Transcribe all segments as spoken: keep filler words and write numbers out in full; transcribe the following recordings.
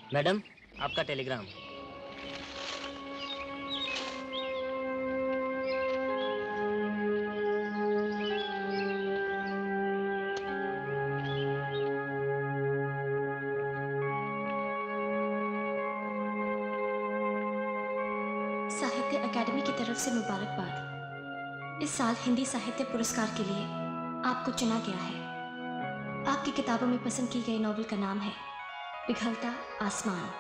Madam, आपका Telegram. साहित्य अकादमी की तरफ से मुबारकबाद। इस साल हिंदी साहित्य पुरस्कार के लिए आपको चुना गया है। आपकी किताबों में पसंद की गई नॉवेल का नाम है पिघलता आसमान।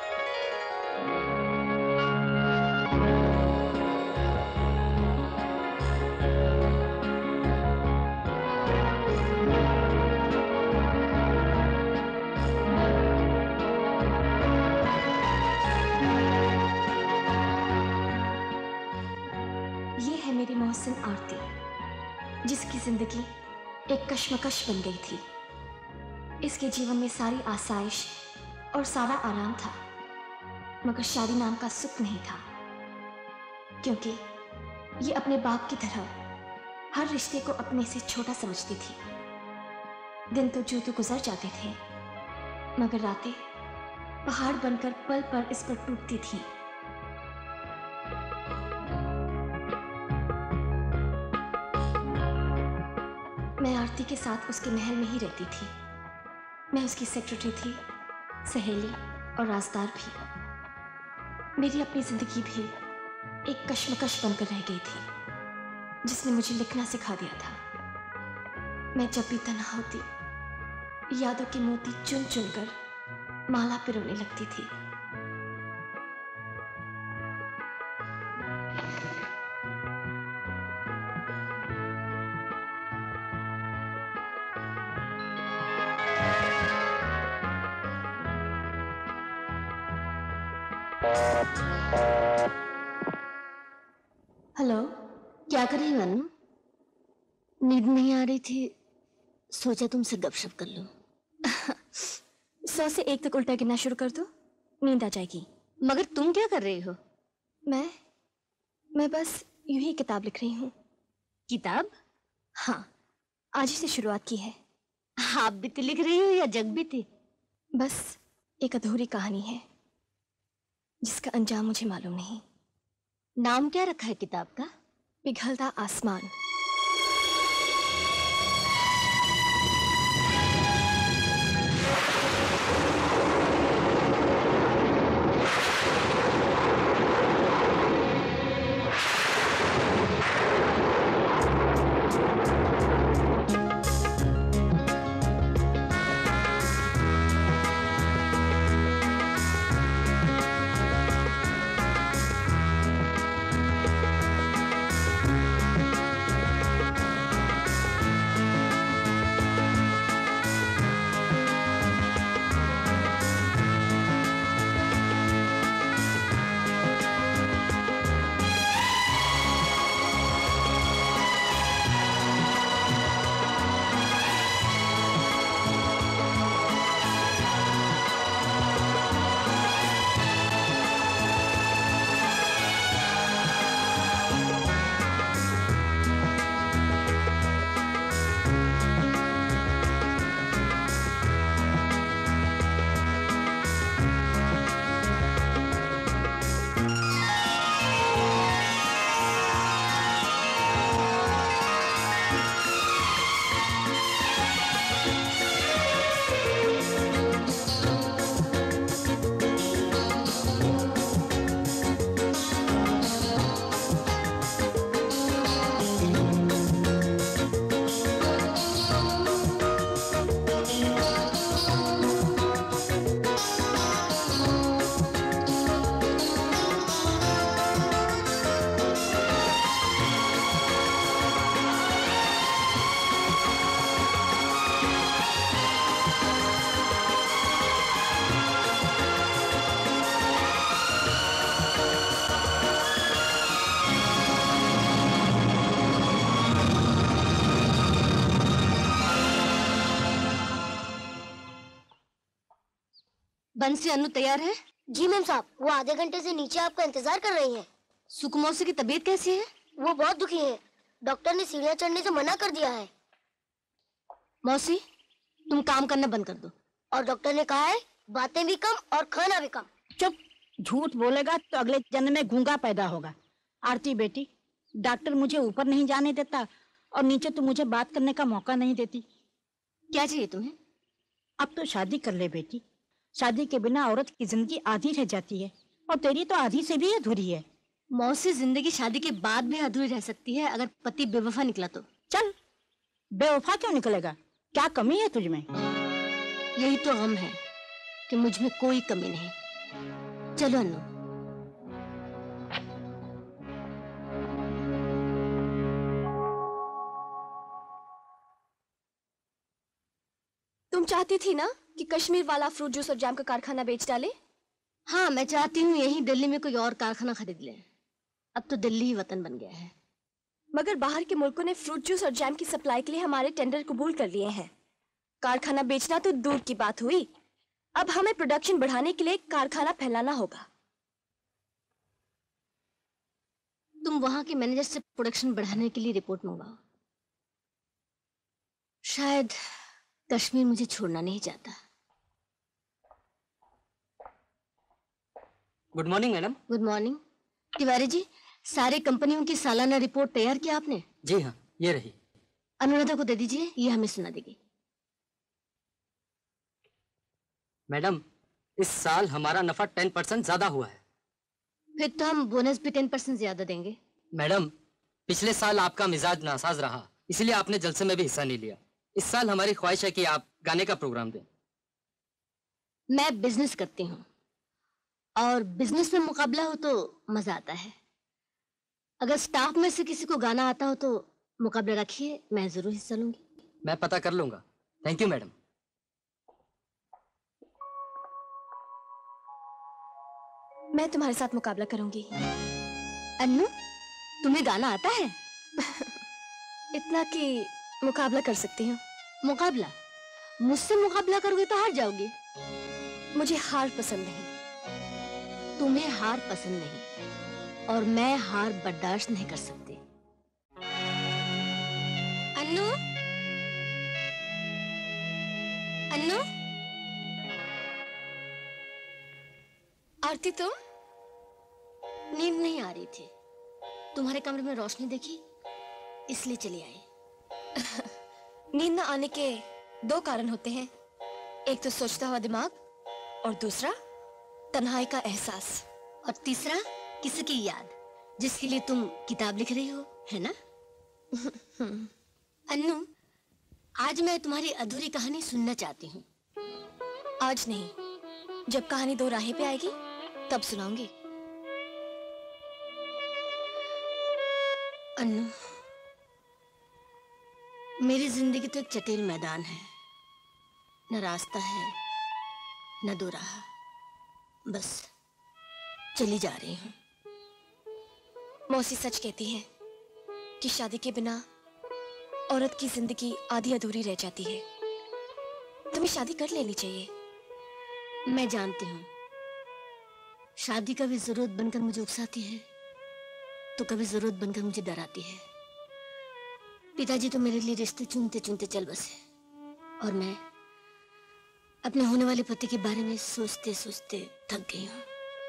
ये है मेरी मोहसिन आरती, जिसकी जिंदगी एक कश्मकश बन गई थी। इसके जीवन में सारी आसाइश और सारा आराम था, मगर शादी नाम का सुख नहीं था, क्योंकि ये अपने बाप की तरह हर रिश्ते को अपने से छोटा समझती थी। दिन तो जो तो गुजर जाते थे, मगर रातें पहाड़ बनकर पल पल इस पर टूटती थीं। मैं आरती के साथ उसके महल में ही रहती थी। मैं उसकी सेक्रेटरी थी, सहेली और राजदार भी। मेरी अपनी जिंदगी भी एक कश्मकश बनकर रह गई थी, जिसने मुझे लिखना सिखा दिया था। मैं जब भी तन्हा होती, यादों के मोती चुन चुनकर माला पिरोने लगती थी। हेलो, क्या कर रही हो अनु? नींद नहीं आ रही थी, सोचा तुमसे गपशप कर लूं। सौ से एक तक उल्टा गिनना शुरू कर दो, नींद आ जाएगी। मगर तुम क्या कर रही हो? मैं मैं बस यूं ही किताब लिख रही हूँ। किताब? हाँ, आज ही से शुरुआत की है। आप बीती लिख रही हो या जग बीती? बस एक अधूरी कहानी है, जिसका अंजाम मुझे मालूम नहीं। नाम क्या रखा है किताब का? पिघलता आसमान। बंसी अनु तैयार है? जी मैम साहब, वो आधे घंटे से नीचे आपका इंतजार कर रही हैं। सुकु मौसी की तबीयत कैसी है? वो बहुत दुखी है, डॉक्टर ने सीढ़ियाँ चढ़ने से मना कर दिया है। मौसी, तुम काम करना बंद कर दो। और डॉक्टर ने कहा है बातें भी कम और खाना भी कम। चुप, झूठ बोलेगा तो अगले जन्म में गूंगा पैदा होगा। आरती बेटी, डॉक्टर मुझे ऊपर नहीं जाने देता और नीचे तो मुझे बात करने का मौका नहीं देती। क्या चाहिए तुम्हें? अब तो शादी कर ले बेटी। शादी के बिना औरत की जिंदगी आधी रह जाती है और तेरी तो आधी से भी अधूरी है। मौसी, जिंदगी शादी के बाद भी अधूरी रह सकती है अगर पति बेवफा निकला तो। चल, बेवफा क्यों निकलेगा? क्या कमी है तुझ में? यही तो गम है कि मुझ में कोई कमी नहीं। चलो अनु। तुम चाहती थी ना कि कश्मीर वाला फ्रूट जूस और जैम का कारखाना बेच डाले? हाँ, मैं चाहती हूँ यही दिल्ली में कोई और कारखाना खरीद ले। अब तो दिल्ली ही वतन बन गया है। मगर बाहर के मुल्कों ने फ्रूट जूस और जैम की सप्लाई के लिए हमारे टेंडर कबूल कर लिए हैं। कारखाना बेचना तो दूर की बात हुई, अब हमें प्रोडक्शन बढ़ाने के लिए कारखाना फैलाना होगा। तुम वहां के मैनेजर से प्रोडक्शन बढ़ाने के लिए रिपोर्ट मंगवाओ। शायद कश्मीर मुझे छोड़ना नहीं चाहता। Good morning madam. Good morning. Tiwari ji, सारे कंपनियों की सालाना रिपोर्ट तैयार किया आपने? जी हाँ, ये रही। अनुराधा को दे दीजिए, ये हमें सुना देगी। मैडम, इस साल हमारा नफा टेन परसेंट ज्यादा हुआ है। फिर तो हम बोनस भी टेन परसेंट ज्यादा देंगे। मैडम, पिछले साल आपका मिजाज नासाज रहा, इसलिए आपने जलसे में भी हिस्सा नहीं लिया। इस साल हमारी ख्वाहिश है कि आप गाने का प्रोग्राम दें। मैं बिजनेस करती हूँ और बिजनेस में मुकाबला हो तो मजा आता है। अगर स्टाफ में से किसी को गाना आता हो तो मुकाबला रखिए, मैं जरूर हिस्सा लूंगी। मैं पता कर लूंगा। Thank you madam. मैं तुम्हारे साथ मुकाबला करूंगी। अन्नू, तुम्हें गाना आता है? इतना कि मुकाबला कर सकती हूँ। मुकाबला? मुझसे मुकाबला करोगे तो हार जाओगी। मुझे हार पसंद नहीं। तुम्हें हार पसंद नहीं और मैं हार बर्दाश्त नहीं कर सकती। अन्नू, अन्नू, आरती, तुम? नींद नहीं आ रही थी, तुम्हारे कमरे में रोशनी देखी इसलिए चली आई। नींद न आने के दो कारण होते हैं, एक तो सोचता हुआ दिमाग और दूसरा तन्हाई का एहसास, और तीसरा किसी की याद जिसके लिए तुम किताब लिख रही हो, है ना? अन्नू, आज मैं तुम्हारी अधूरी कहानी सुनना चाहती हूँ। आज नहीं, जब कहानी दो राहें पे आएगी तब सुनाऊंगी। अन्नू, मेरी जिंदगी तो एक चटेल मैदान है, न रास्ता है न दो राह, बस चली जा रही हूँ। मौसी सच कहती है कि शादी के बिना औरत की जिंदगी आधी अधूरी रह जाती है। तुम्हें शादी कर लेनी चाहिए। मैं जानती हूँ शादी कभी जरूरत बनकर मुझे उकसाती है तो कभी जरूरत बनकर मुझे डराती है। पिताजी तो मेरे लिए रिश्ते चुनते चुनते चल बसे और मैं अपने होने वाले पति के बारे में सोचते सोचते थक गई हूँ।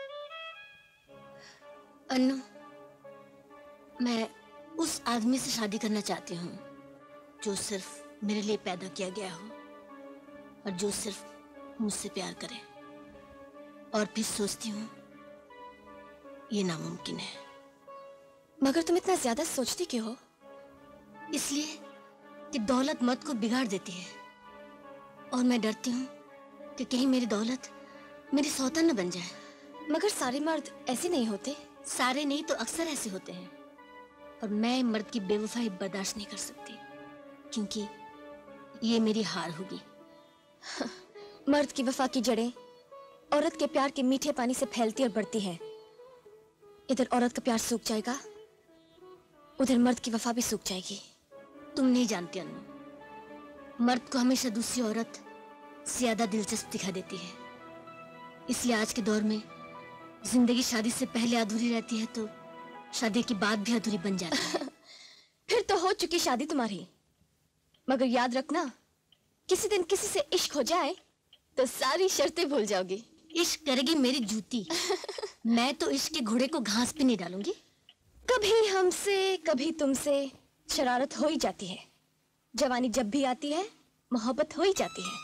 अन्नू, मैं उस आदमी से शादी करना चाहती हूँ जो सिर्फ मेरे लिए पैदा किया गया हो और जो सिर्फ मुझसे प्यार करे, और फिर सोचती हूँ ये नामुमकिन है। मगर तुम इतना ज्यादा सोचती क्यों हो? इसलिए कि दौलत मर्द को बिगाड़ देती है और मैं डरती हूँ कि कहीं मेरी दौलत मेरी सौतन न बन जाए। मगर सारे मर्द ऐसे नहीं होते। सारे नहीं तो अक्सर ऐसे होते हैं, और मैं मर्द की बेवफाई बर्दाश्त नहीं कर सकती क्योंकि ये मेरी हार होगी। मर्द की वफा की जड़ें औरत के प्यार के मीठे पानी से फैलती और बढ़ती हैं। इधर औरत का प्यार सूख जाएगा, उधर मर्द की वफा भी सूख जाएगी। तुम नहीं जानती अन्नू, मर्द को हमेशा दूसरी औरत ज्यादा दिलचस्प दिखा देती है। इसलिए आज के दौर में जिंदगी शादी से पहले अधूरी रहती है तो शादी के बाद भी अधूरी बन जाती है। फिर तो हो चुकी शादी तुम्हारी। मगर याद रखना, किसी दिन किसी से इश्क हो जाए तो सारी शर्तें भूल जाओगी। इश्क करेगी मेरी जूती। मैं तो इश्क के घोड़े को घास पे नहीं डालूंगी। कभी हमसे कभी तुमसे शरारत हो ही जाती है। जवानी जब भी आती है मोहब्बत हो ही जाती है।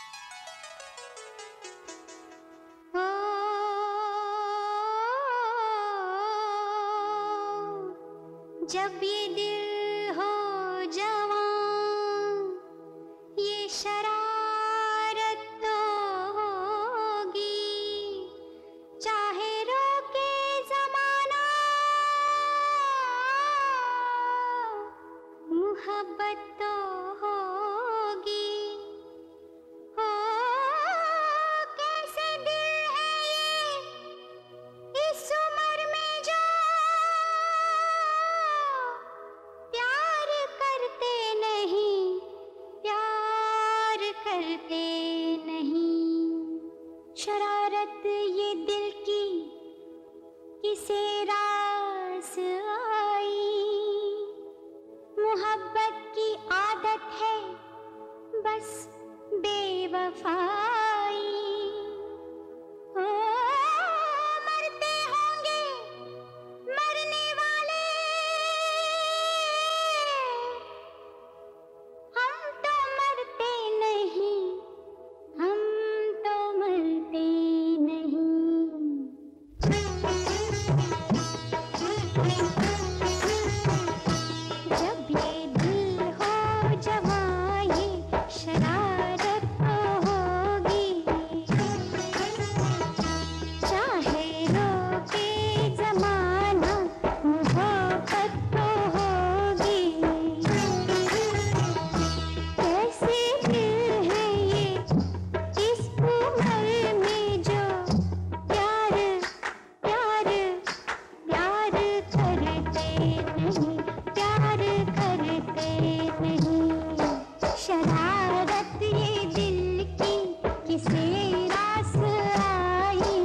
जब ये दिल हो जवान ये शरारत तो होगी, चाहे रोके ज़माना मोहब्बत तो होगी। हो कैसे दिल है ये इस उम्र में जो प्यार करते नहीं, प्यार करते नहीं। शरारत ये दिल की किसे रास आई, मोहब्बत की आदत है बस बेवफाई। ओ मरते होंगे मरने वाले, हम तो मरते नहीं, हम तो मरते नहीं। जब ये दिल हो जवां ये शरारत तो होगी, चाहे रोके ज़माना मोहब्बत तो होगी। कैसे दिल है ये इस उम्र में जो प्यार प्यार प्यार करते नहीं, प्यार करते नहीं। शरारत ये दिल की किसे रास आई,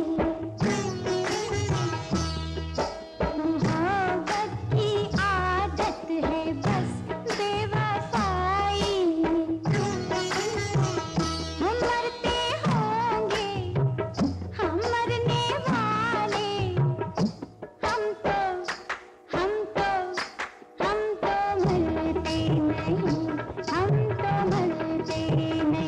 मोहब्बत की आदत है बस बेवफाई। हम मरते होंगे हम मरने वाले, हम तो हम तो हम तो मरते नहीं, हम तो मरते नहीं।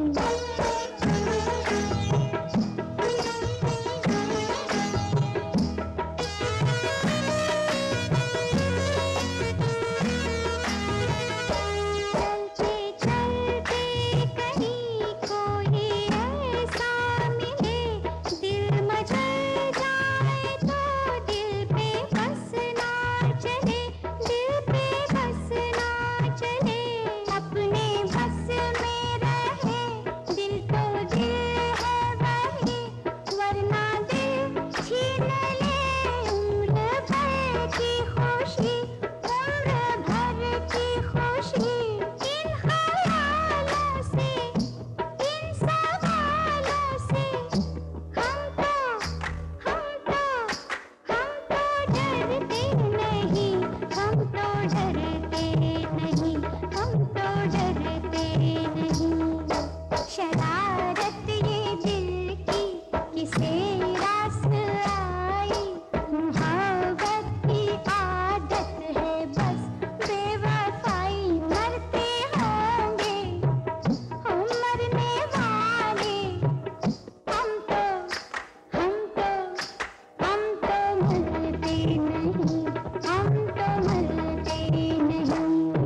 चलते चलते कहीं कोई ऐसा मिले, दिल मचल जाए तो दिल पे बस ना चले, दिल पे बस ना चले। अपने बस में रहे दिल तो दिल है वही, वरना दिल छीन ले उम्र भर की खुशी, उम्र भर की खुशी। इन ख्यालों से इन सवालों से हम तो हम तो हम तो डरते नहीं, हम तो डरते नहीं, हम तो डरते नहीं। शरारत ये दिल की किसे रास आई, मोहब्बत की आदत है बस बेवफाई। मरते होंगे हम मरने वाले, हम तो हम तो हम तो मरते नहीं, हम तो मरते नहीं।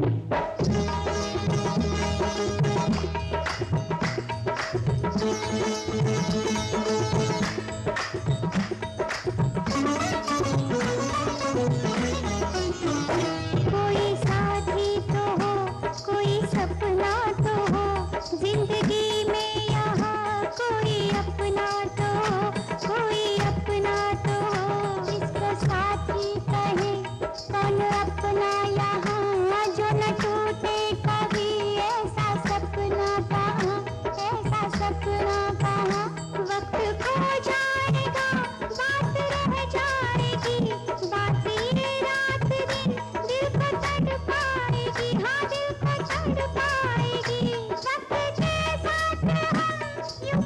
कोई साथी तो हो, कोई सपना तो हो, जिंदगी में यहाँ कोई अपना तो हो, कोई अपना तो हो। जिसको साथी कहे कौन अपना यहाँ, जो न टूटे कभी ऐसा सपना कहाँ, ऐसा सपना कहाँ। वक्त खो जाएगा बात रह जाएगी, बात ये रात दिन दिल को तड़पाएगी, हाँ दिल को तड़पाएगी। वक्त के साथ हम यूं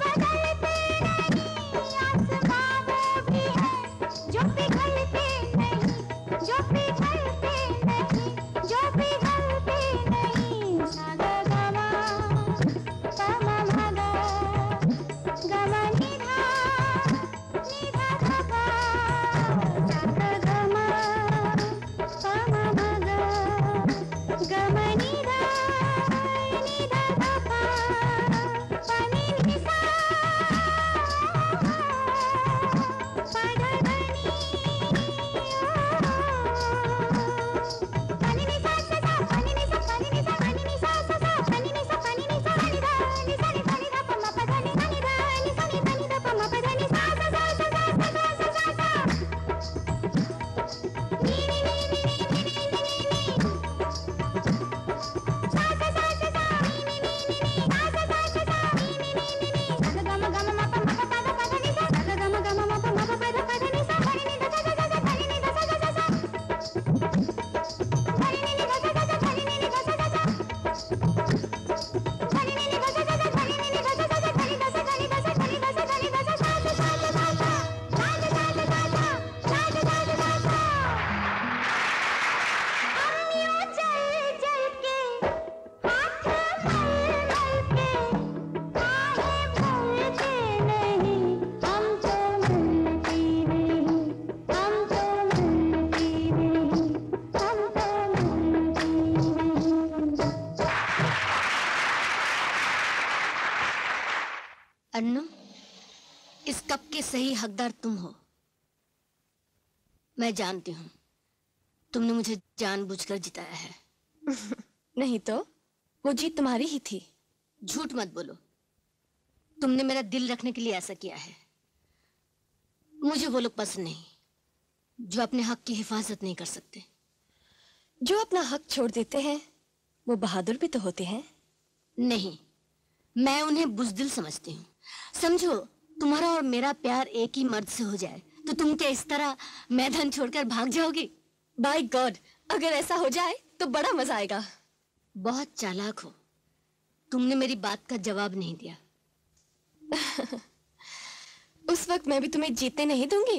अन्नू, इस कप के सही हकदार तुम हो। मैं जानती हूँ तुमने मुझे जानबूझकर जिताया है। नहीं तो वो जीत तुम्हारी ही थी। झूठ मत बोलो, तुमने मेरा दिल रखने के लिए ऐसा किया है। मुझे वो लोग पसंद नहीं जो अपने हक की हिफाजत नहीं कर सकते। जो अपना हक छोड़ देते हैं वो बहादुर भी तो होते हैं। नहीं, मैं उन्हें बुज़दिल समझती हूँ। समझो, तुम्हारा और मेरा प्यार एक ही मर्द से हो जाए तो तुम क्या इस तरह मैदान छोड़कर भाग जाओगी? बाय गॉड, अगर ऐसा हो जाए तो बड़ा मजा आएगा। बहुत चालाक हो, तुमने मेरी बात का जवाब नहीं दिया। उस वक्त मैं भी तुम्हें जीतने नहीं दूंगी।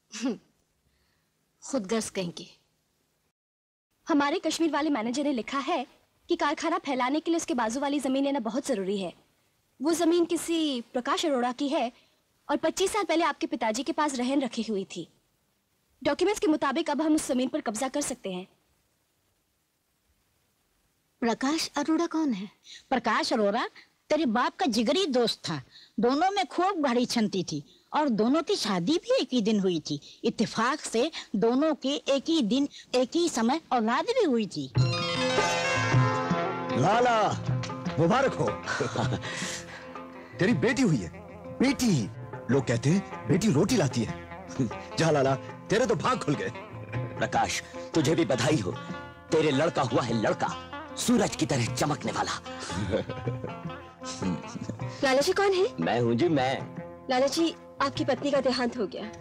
खुदगर्ज कहेंगे। हमारे कश्मीर वाले मैनेजर ने लिखा है कि कारखाना फैलाने के लिए उसके बाजू वाली जमीन लेना बहुत जरूरी है। वो जमीन किसी प्रकाश अरोड़ा की है और पच्चीस साल पहले आपके पिताजी के पास रहन रखी हुई थी। डॉक्यूमेंट्स के मुताबिक अब हम उस जमीन पर कब्जा कर सकते हैं। प्रकाश अरोड़ा कौन है? प्रकाश अरोड़ा तेरे बाप का जिगरी दोस्त था। दोनों में खूब गाड़ी छनती थी और दोनों की शादी भी एक ही दिन हुई थी। इत्तेफाक से दोनों के एक ही दिन एक ही समय औलाद भी हुई थी। लाला मुबारक हो। तेरी बेटी हुई है। बेटी, लोग कहते हैं बेटी रोटी लाती है। जा लाला, तेरे तो भाग खुल गए। प्रकाश, तुझे भी बधाई हो। तेरे लड़का हुआ है लड़का, सूरज की तरह चमकने वाला। लाला जी कौन है? मैं हूँ जी, मैं। लाला जी, आपकी पत्नी का देहांत हो गया।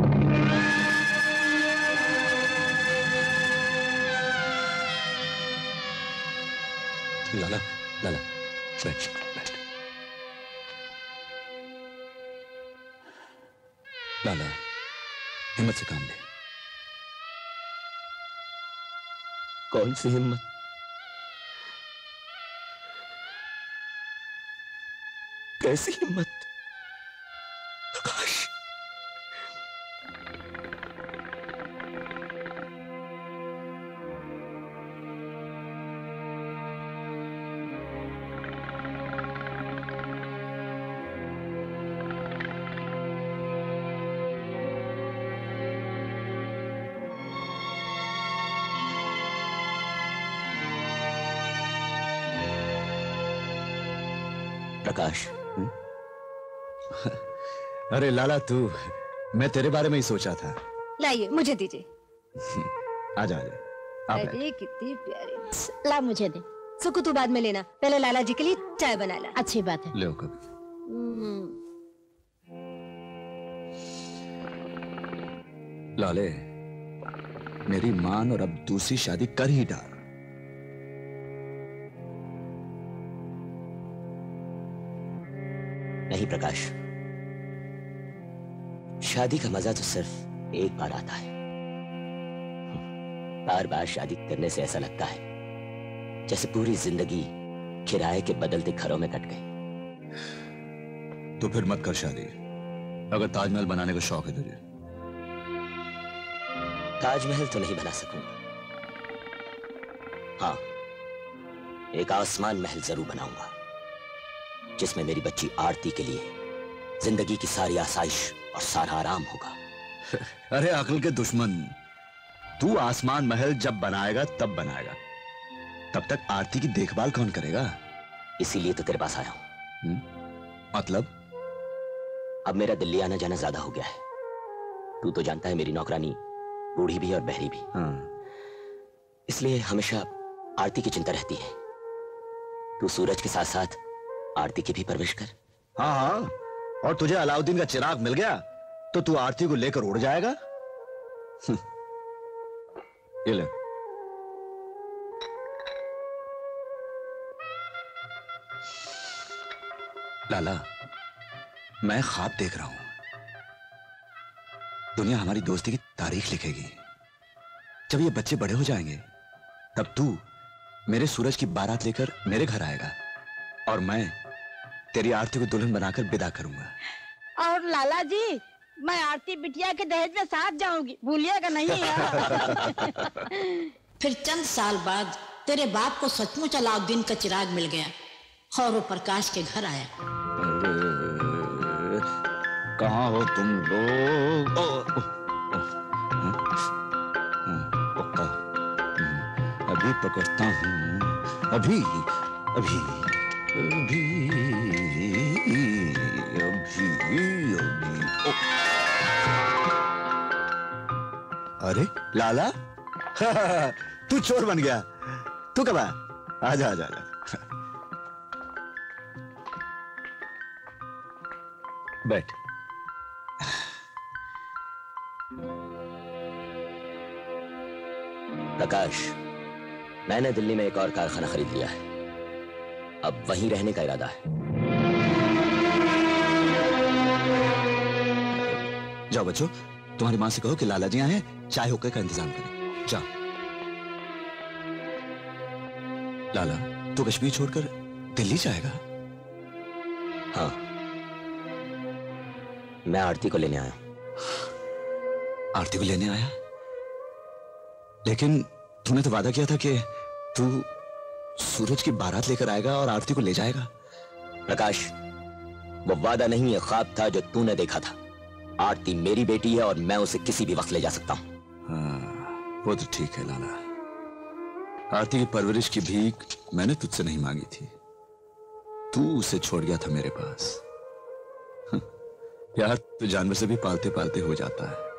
लाला, लाला, बैठ, बैठ। लाला, हिम्मत से काम ले। कौन सी हिम्मत? कैसी हिम्मत? प्रकाश, प्रकाश। अरे लाला, तू, मैं तेरे बारे में ही सोचा था। लाइए, मुझे दीजिए। आजा, आजा। अरे कितनी प्यारी। ला मुझे दे। सुकू तू बाद में लेना, पहले लाला जी के लिए चाय बना ला। अच्छी बात है। ले कभी। लाले, मेरी मान और अब दूसरी शादी कर ही डाल। नहीं प्रकाश, शादी का मजा तो सिर्फ एक बार आता है। बार बार शादी करने से ऐसा लगता है जैसे पूरी जिंदगी किराए के बदलते घरों में कट गई। तो फिर मत कर शादी, अगर ताजमहल बनाने का शौक है तुझे। ताजमहल तो नहीं बना सकूंगा, हाँ एक आसमान महल जरूर बनाऊंगा जिसमें मेरी बच्ची आरती के लिए जिंदगी की सारी आसाइश और सारा आराम होगा। अरे अक्ल के दुश्मन, तू आसमान महल जब बनाएगा तब बनाएगा, तब तक आरती की देखभाल कौन करेगा? इसीलिए तो तेरे पास आया हूं। मतलब? अब मेरा दिल्ली आना जाना ज्यादा हो गया है। तू तो जानता है मेरी नौकरानी बूढ़ी भी और बहरी भी। हाँ। इसलिए हमेशा आरती की चिंता रहती है। तू सूरज के साथ साथ आरती की भी परवरिश कर। हाँ हाँ, और तुझे अलाउद्दीन का चिराग मिल गया तो तू आरती को लेकर उड़ जाएगा। ये ले। लाला, मैं ख्वाब देख रहा हूं। दुनिया हमारी दोस्ती की तारीख लिखेगी। जब ये बच्चे बड़े हो जाएंगे तब तू मेरे सूरज की बारात लेकर मेरे घर आएगा और मैं तेरी आरती को दुल्हन बनाकर विदा करूंगा। और लाला जी, मैं आरती बिटिया के दहेज में साथ जाऊंगी, भूलिएगा नहीं। फिर चंद साल बाद तेरे बाप को सचमुच अलाउद्दीन का चिराग मिल गया और वो प्रकाश के घर आया। कहाँ हो तुम लोग? ओ, ओ, ओ, हाँ, हाँ, पक्का अभी पकड़ता हूँ, अभी अभी अभी अभी अभी ओ। अरे लाला तू चोर बन गया। तू कब आया? आजा आजा आजा। बैठ। प्रकाश, मैंने दिल्ली में एक और कारखाना खरीद लिया है। अब वहीं रहने का इरादा है। जाओ बच्चों, तुम्हारी माँ से कहो कि लाला जी आए हैं, चाय होकर का इंतजाम करें। जाओ। लाला, तू कश्मीर छोड़कर दिल्ली जाएगा? हाँ, मैं आरती को लेने आया। आरती को लेने आया? लेकिन तूने तो वादा किया था कि तू सूरज की बारात लेकर आएगा और आरती को ले जाएगा। प्रकाश, वो वादा नहीं है, ख्वाब था जो तूने देखा था। आरती मेरी बेटी है और मैं उसे किसी भी वक्त ले जा सकता हूं। हाँ, वो तो ठीक है लाला। आरती की परवरिश की भीख मैंने तुझसे नहीं मांगी थी, तू उसे छोड़ गया था मेरे पास। यार, तो जानवर से भी पालते पालते हो जाता है।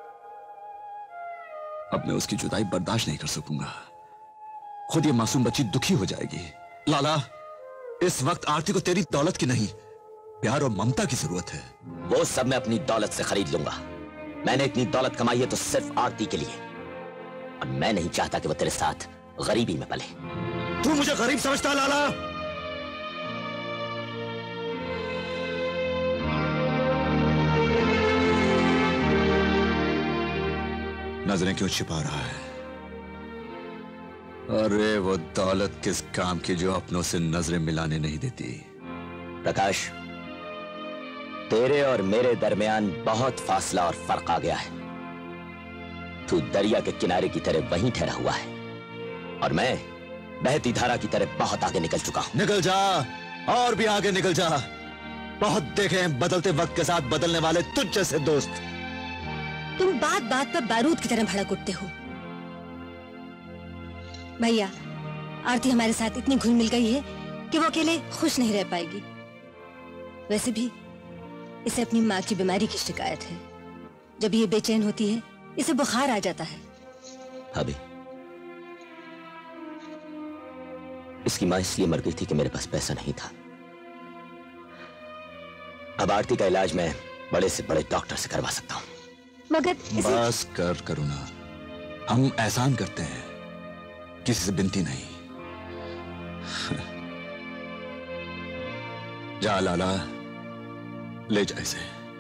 अब मैं उसकी जुदाई बर्दाश्त नहीं कर सकूंगा। खुद ये मासूम बच्ची दुखी हो जाएगी। लाला, इस वक्त आरती को तेरी दौलत की नहीं, प्यार और ममता की जरूरत है। वो सब मैं अपनी दौलत से खरीद लूंगा। मैंने इतनी दौलत कमाई है तो सिर्फ आरती के लिए, और मैं नहीं चाहता कि वो तेरे साथ गरीबी में पले। तू मुझे गरीब समझता लाला? नजरें क्यों छिपा रहा है? अरे वो दौलत किस काम की जो अपनों से नजरें मिलाने नहीं देती। प्रकाश, तेरे और मेरे दरमियान बहुत फासला और फर्क आ गया है। तू दरिया के किनारे की तरह वहीं ठहरा हुआ है और मैं बहती धारा की तरह बहुत आगे निकल चुका हूं। निकल जा, और भी आगे निकल जा। बहुत देखे हैं बदलते वक्त के साथ बदलने वाले तुझ जैसे दोस्त। तुम बात बात पर बारूद की तरह भड़क उठते हो। भैया, आरती हमारे साथ इतनी घुल मिल गई है कि वो अकेले खुश नहीं रह पाएगी। वैसे भी इसे अपनी माँ की बीमारी की शिकायत है। जब ये बेचैन होती है, इसे बुखार आ जाता है। भाभी, इसकी माँ इसलिए मर गई थी कि मेरे पास पैसा नहीं था। अब आरती का इलाज मैं बड़े से बड़े डॉक्टर से करवा सकता हूँ। मगर इसे... बस कर करुणा, हम एहसान करते हैं, किसी से बिनती नहीं। जा लाला, ले जा इसे।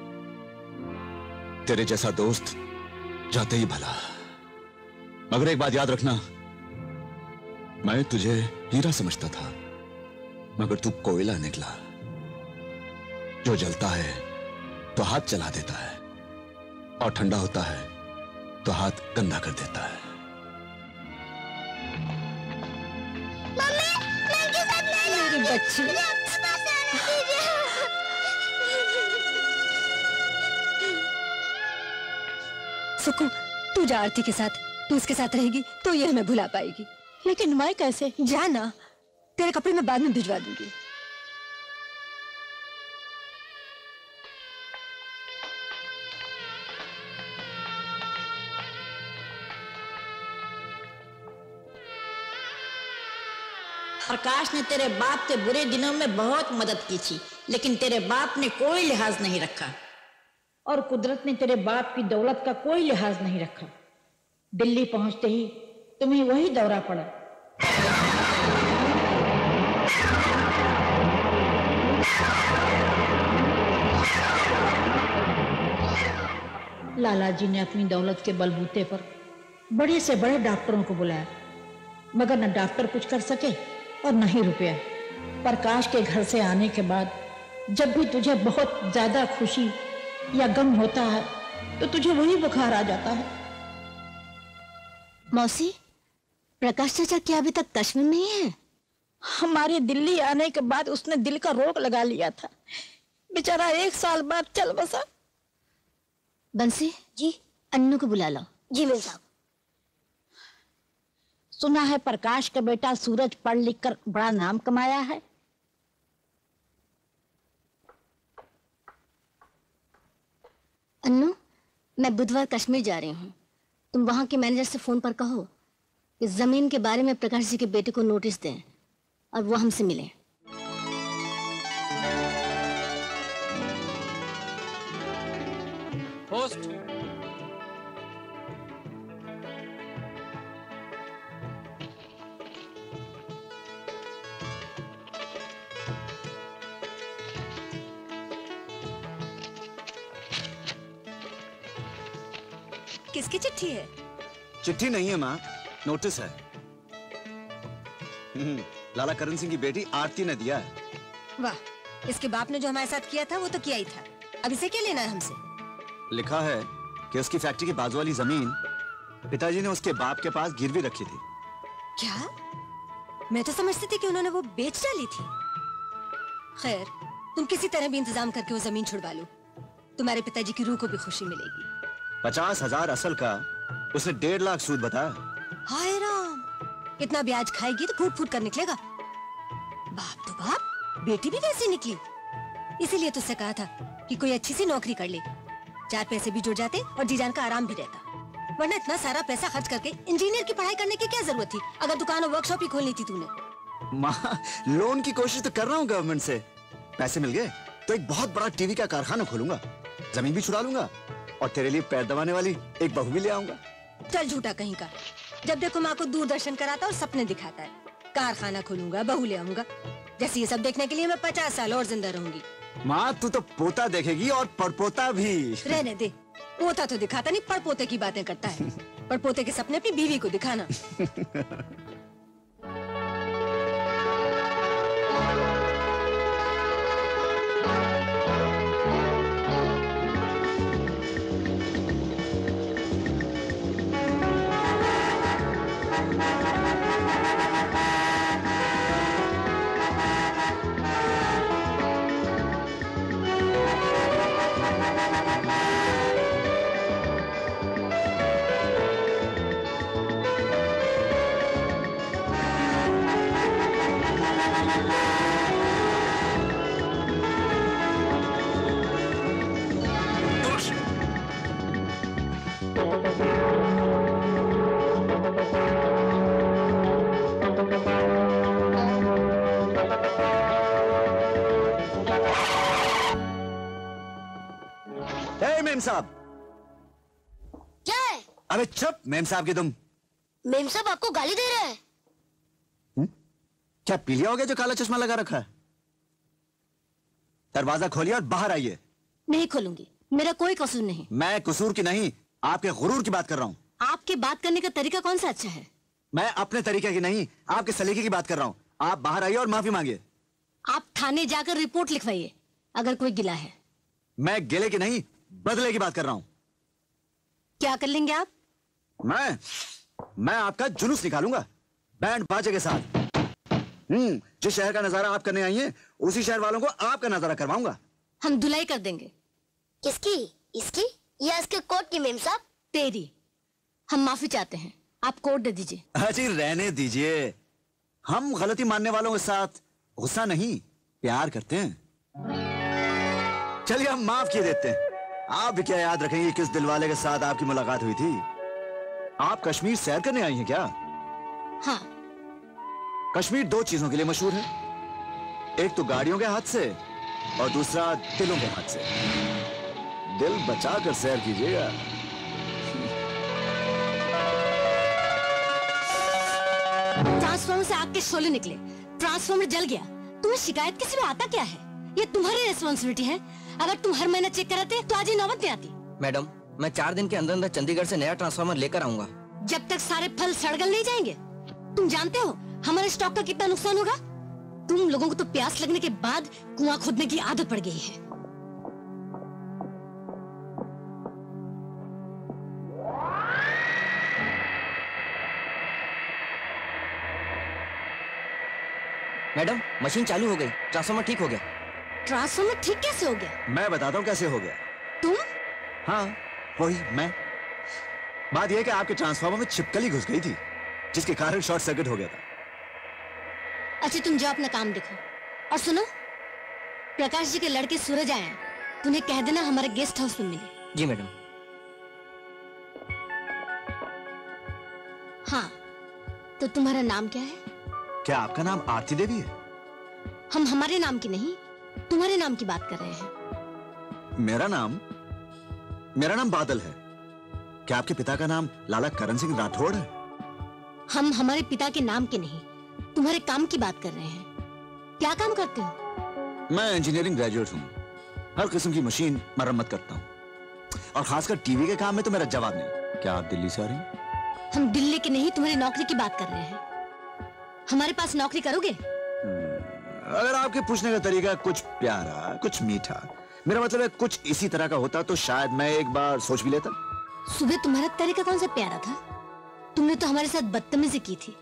तेरे जैसा दोस्त जाते ही भला। मगर एक बात याद रखना, मैं तुझे हीरा समझता था, मगर तू कोयला निकला। जो जलता है तो हाथ जला देता है, और ठंडा होता है तो हाथ गंदा कर देता है। मम्मी, मैं इनके साथ नहीं मेरी बच्ची, मुझे अपने पास रहने दीजिए। सुकू, तू जा आरती के साथ। तू उसके साथ रहेगी तो ये हमें भुला पाएगी। लेकिन मैं कैसे? जा ना, तेरे कपड़े मैं बाद में भिजवा दूंगी। प्रकाश ने तेरे बाप के बुरे दिनों में बहुत मदद की थी, लेकिन तेरे बाप ने कोई लिहाज नहीं रखा, और कुदरत ने तेरे बाप की दौलत का कोई लिहाज नहीं रखा। दिल्ली पहुंचते ही तुम्हें वही दौरा पड़ा। लाला जी ने अपनी दौलत के बलबूते पर बड़े से बड़े डॉक्टरों को बुलाया, मगर न डॉक्टर कुछ कर सके और न ही रुपया। प्रकाश के घर से आने के बाद जब भी तुझे बहुत ज्यादा खुशी या गम होता है तो तुझे वही बुखार आ जाता है। मौसी, प्रकाश चाचा क्या अभी तक कश्मीर में ही है? हमारे दिल्ली आने के बाद उसने दिल का रोग लगा लिया था। बेचारा एक साल बाद चल बसा। बंसी जी। अन्नू को बुला लो। जी मेम साहब। सुना है प्रकाश का बेटा सूरज पढ़ लिख कर बड़ा नाम कमाया है। अन्नू, मैं बुधवार कश्मीर जा रही हूँ। तुम वहां के मैनेजर से फोन पर कहो कि जमीन के बारे में प्रकाश जी के बेटे को नोटिस दें और वो हमसे मिलें। पोस्ट। किसकी चिट्ठी है? चिट्ठी नहीं है माँ, नोटिस है। हम्म, लाला करण सिंह की बेटी आरती ने दिया है। वाह, इसके बाप ने जो हमारे साथ किया था वो तो किया ही था, अब इसे क्या लेना है हमसे? लिखा है कि उसकी फैक्ट्री के बाजू वाली जमीन पिताजी ने उसके बाप के पास गिरवी रखी थी। क्या? मैं तो समझती थी कि उन्होंने वो बेच डाली थी। खैर, तुम किसी तरह भी इंतजाम करके वो जमीन छुड़वा लो, तुम्हारे पिताजी की रूह को भी खुशी मिलेगी। पचास हजार असल का उसने डेढ़ लाख सूद बताया। हाय राम, इतना ब्याज खाएगी तो फूट फूट कर निकलेगा। बाप तो बाप, बेटी भी वैसी निकली। इसीलिए तुझसे कहा था कि कोई अच्छी सी नौकरी कर ले, चार पैसे भी जुड़ जाते और जीजान का आराम भी रहता। वरना इतना सारा पैसा खर्च करके इंजीनियर की पढ़ाई करने की क्या जरूरत थी, अगर दुकान और वर्कशॉप ही खोलनी थी तूने। माँ, लोन की कोशिश तो कर रहा हूँ गवर्नमेंट से। पैसे मिल गए तो एक बहुत बड़ा टीवी का कारखाना खोलूंगा, जमीन भी छुड़ा लूंगा और तेरे लिए पैर दबाने वाली एक बहू भी ले आऊंगा। चल झूठा कहीं का, जब देखो माँ को दूरदर्शन कराता और सपने दिखाता है। कारखाना खोलूंगा, बहू ले आऊंगा, जैसे ये सब देखने के लिए मैं पचास साल और जिंदा रहूंगी। माँ, तू तो पोता देखेगी और परपोता भी। रहने दे, पोता तो दिखाता नहीं, परपोते की बातें करता है। परपोते के सपने अपनी बीवी को दिखाना। मेम साहब। क्या है? अबे चुप, मेम साहब की तुम। मेम साहब आपको गाली दे रहे हैं। हुँ? क्या पी लिया हो गया जो काला चश्मा लगा रखा है? दरवाजा खोलिए और बाहर आइए। नहीं खोलूंगी, मेरा कोई कसूर नहीं। मैं कसूर की नहीं, आपके गुरूर की बात कर रहा हूँ। आपके बात करने का तरीका कौन सा अच्छा है? मैं अपने तरीके की नहीं, आपके सलीके की बात कर रहा हूँ। आप बाहर आइए और माफी मांगिए। आप थाने जाकर रिपोर्ट लिखवाइए अगर कोई गिला है। मैं गिले की नहीं, बदले की बात कर रहा हूँ। क्या कर लेंगे आप? मैं मैं आपका जुलूस निकालूंगा बैंड बाजे के साथ। हम्म जिस शहर का नजारा आप करने आई हैं, उसी शहर वालों को आपका नजारा करवाऊंगा। हम धुलाई कर देंगे। किसकी? इसकी या इसके कोट की मेम साहब? तेरी। हम माफी चाहते हैं, आप कोट दे दीजिए। अजी रहने दीजिए, हम गलती मानने वालों के साथ गुस्सा नहीं प्यार करते हैं। चलिए हम माफ किए देते हैं। आप भी क्या याद रखेंगे किस दिलवाले के साथ आपकी मुलाकात हुई थी? आप कश्मीर सैर करने आई हैं क्या? हाँ। कश्मीर दो चीजों के लिए मशहूर है, एक तो गाड़ियों के हाथ से और दूसरा दिलों के हाथ से। दिल बचा कर सैर कीजिएगा। ट्रांसफार्मर से आग के शोले निकले, ट्रांसफार्मर जल गया, तुम्हें शिकायत किसी में आता क्या है? ये तुम्हारी रिस्पॉन्सिबिलिटी है। अगर तुम हर महीना चेक कराते तो आज ये नौबत नहीं आती। मैडम, मैं चार दिन के अंदर अंदर चंडीगढ़ से नया ट्रांसफार्मर लेकर आऊंगा। जब तक सारे फल सड़गल नहीं जाएंगे। तुम जानते हो हमारे स्टॉक का कितना नुकसान होगा? तुम लोगों को तो प्यास लगने के बाद कुआं खोदने की आदत पड़ गई है। मैडम, मशीन चालू हो गई, ट्रांसफार्मर ठीक हो गया। ट्रांसफार्मर ठीक कैसे हो गया? मैं बताता हूँ कैसे हो गया। तुम? हाँ, वही मैं। बात यह है कि आपके ट्रांसफार्मर में छिपकली घुस गई थी, जिसके कारण शॉर्ट सर्किट हो गया था। अच्छा तुम जाओ अपना काम देखो। और सुनो, प्रकाश जी के लड़के सूरज आए हैं, तुम्हें कह देना हमारे गेस्ट हाउस में मिले। जी मैडम। हाँ, तो तुम्हारा नाम क्या है? क्या आपका नाम आरती देवी है? हम हमारे नाम की नहीं, तुम्हारे नाम की बात कर रहे हैं। मेरा नाम मेरा नाम बादल है। क्या आपके पिता का नाम लाला करण सिंह राठौड़ है? हम हमारे पिता के नाम के नहीं, तुम्हारे काम की बात कर रहे हैं। क्या काम करते हो? मैं इंजीनियरिंग ग्रेजुएट हूँ। हर किस्म की मशीन मरम्मत करता हूँ, और खासकर टीवी के काम में तो मेरा जवाब नहीं। क्या आप दिल्ली से आ रही हैं? हम दिल्ली की नहीं, तुम्हारी नौकरी की बात कर रहे हैं। हमारे पास नौकरी करोगे? अगर आपके पूछने का तरीका कुछ प्यारा, कुछ मीठा, मेरा मतलब है कुछ इसी तरह का होता, तो शायद मैं एक बार सोच भी लेता। सुबह तुम्हारा तरीका कौन सा प्यारा था? तुमने तो हमारे साथ बदतमीजी की थी।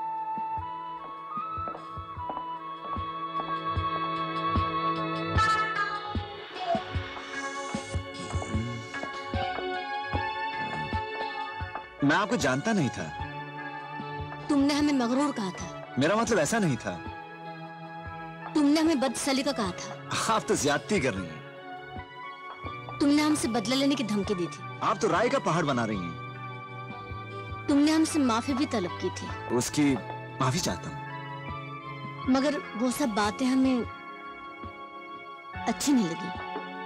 मैं आपको जानता नहीं था। तुमने हमें मगरूर कहा था। मेरा मतलब ऐसा नहीं था। तुमने हमें बदसलीका कहा था। आप तो ज्यादती कर रही हैं। तुमने हमसे बदला लेने की धमकी दी थी। आप तो राय का पहाड़ बना रही हैं। तुमने हमसे माफी भी तलब की थी। उसकी माफी चाहता हूँ, मगर वो सब बातें हमें अच्छी नहीं लगी।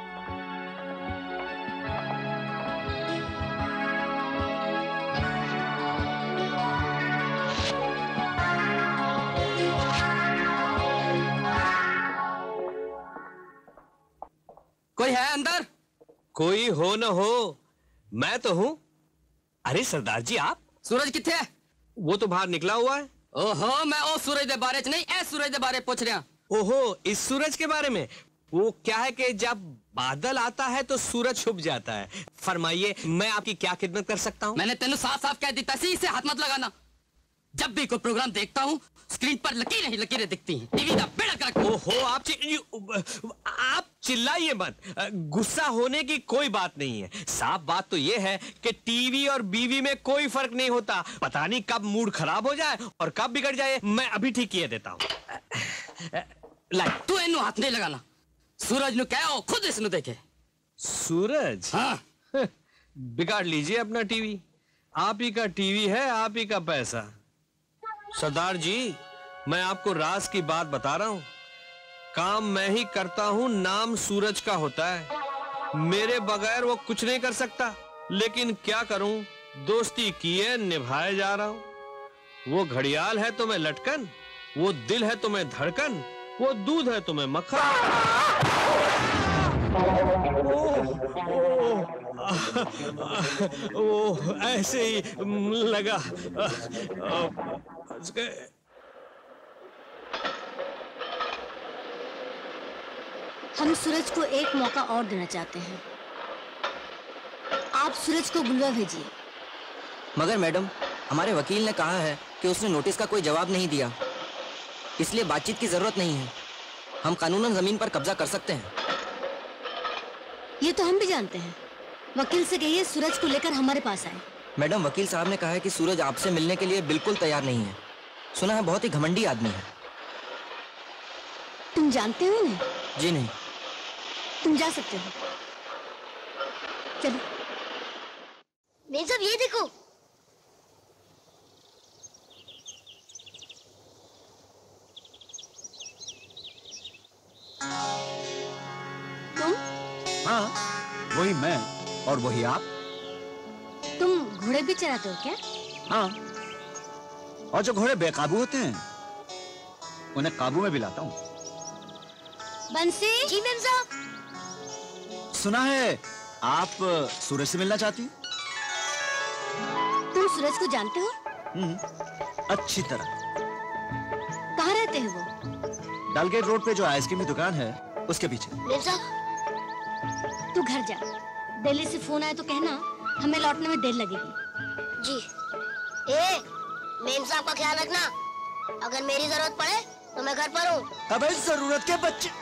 कोई है अंदर? कोई हो न हो, मैं तो हूं। अरे सरदार जी आप? सूरज किथे है? वो तो बाहर निकला हुआ है। ओहो, मैं ओ सूरज दे बारे च नहीं, ए सूरज दे बारे पूछ रहा। ओहो, इस सूरज के बारे में? वो क्या है कि जब बादल आता है तो सूरज छुप जाता है। फरमाइए, मैं आपकी क्या खिदमत कर सकता हूँ? मैंने तेनू साफ साफ कह दिता सी, इसे हाथ मत लगाना। जब भी कोई प्रोग्राम देखता हूँ, स्क्रीन पर लकीरें ही लकीरें दिखती हैं। टीवी दा बेड़ा करक। ओहो, आप चि, आप चिल्लाइए मत। गुस्सा होने की कोई बात नहीं है। साफ बात तो ये है कि टीवी और बीवी में कोई फर्क नहीं होता। पता नहीं कब मूड खराब हो जाए और कब बिगड़ जाए। मैं अभी ठीक किए देता हूँ। लाई, तू इन्नू हाथ नहीं लगाना। सूरज नु कहो खुद इसनु देखे। सूरज? हाँ। बिगाड़ लीजिए अपना टीवी। आप ही का टीवी है, आप ही का पैसा। सरदार जी, मैं आपको राज की बात बता रहा हूं। काम मैं ही करता हूं, नाम सूरज का होता है। मेरे बगैर वो कुछ नहीं कर सकता। लेकिन क्या करूं, दोस्ती की है, निभाए जा रहा हूं। वो घड़ियाल है तो मैं लटकन, वो दिल है तो मैं धड़कन, वो दूध है तो मैं मक्खन। वो ऐसे ही लगा। हम सूरज को एक मौका और देना चाहते हैं। आप सूरज को बुलवा भेजिए। मगर मैडम, हमारे वकील ने कहा है कि उसने नोटिस का कोई जवाब नहीं दिया, इसलिए बातचीत की जरूरत नहीं है। हम कानूनन जमीन पर कब्जा कर सकते हैं। ये तो हम भी जानते हैं। वकील से कहिए सूरज को लेकर हमारे पास आए। मैडम, वकील साहब ने कहा है कि सूरज आपसे मिलने के लिए बिल्कुल तैयार नहीं है। सुना है बहुत ही घमंडी आदमी है। तुम जानते हो इन्हें? जी नहीं। तुम जा सकते हो, चलो। मेम साहब ये देखो। तुम? हाँ, वही मैं और वही आप। तुम घोड़े भी चलाते हो क्या? हाँ, और जो घोड़े बेकाबू होते हैं उन्हें काबू में भी लाता हूँ। बंसी। जी मेम साहब। सुना है आप सूरज से मिलना चाहती हैं? तुम सूरज को जानते हो? हम्म, अच्छी तरह। कहाँ रहते हैं वो? डालगेट रोड पे जो आइसक्रीम की दुकान है उसके पीछे। मेम साहब, तू घर जा। दिल्ली से फोन आए तो कहना हमें लौटने में देर लगेगी। जी। ए, मेम साहब का ख्याल रखना। अगर मेरी जरूरत पड़े तो मैं घर पर हूँ। अबे जरूरत के बच्चे।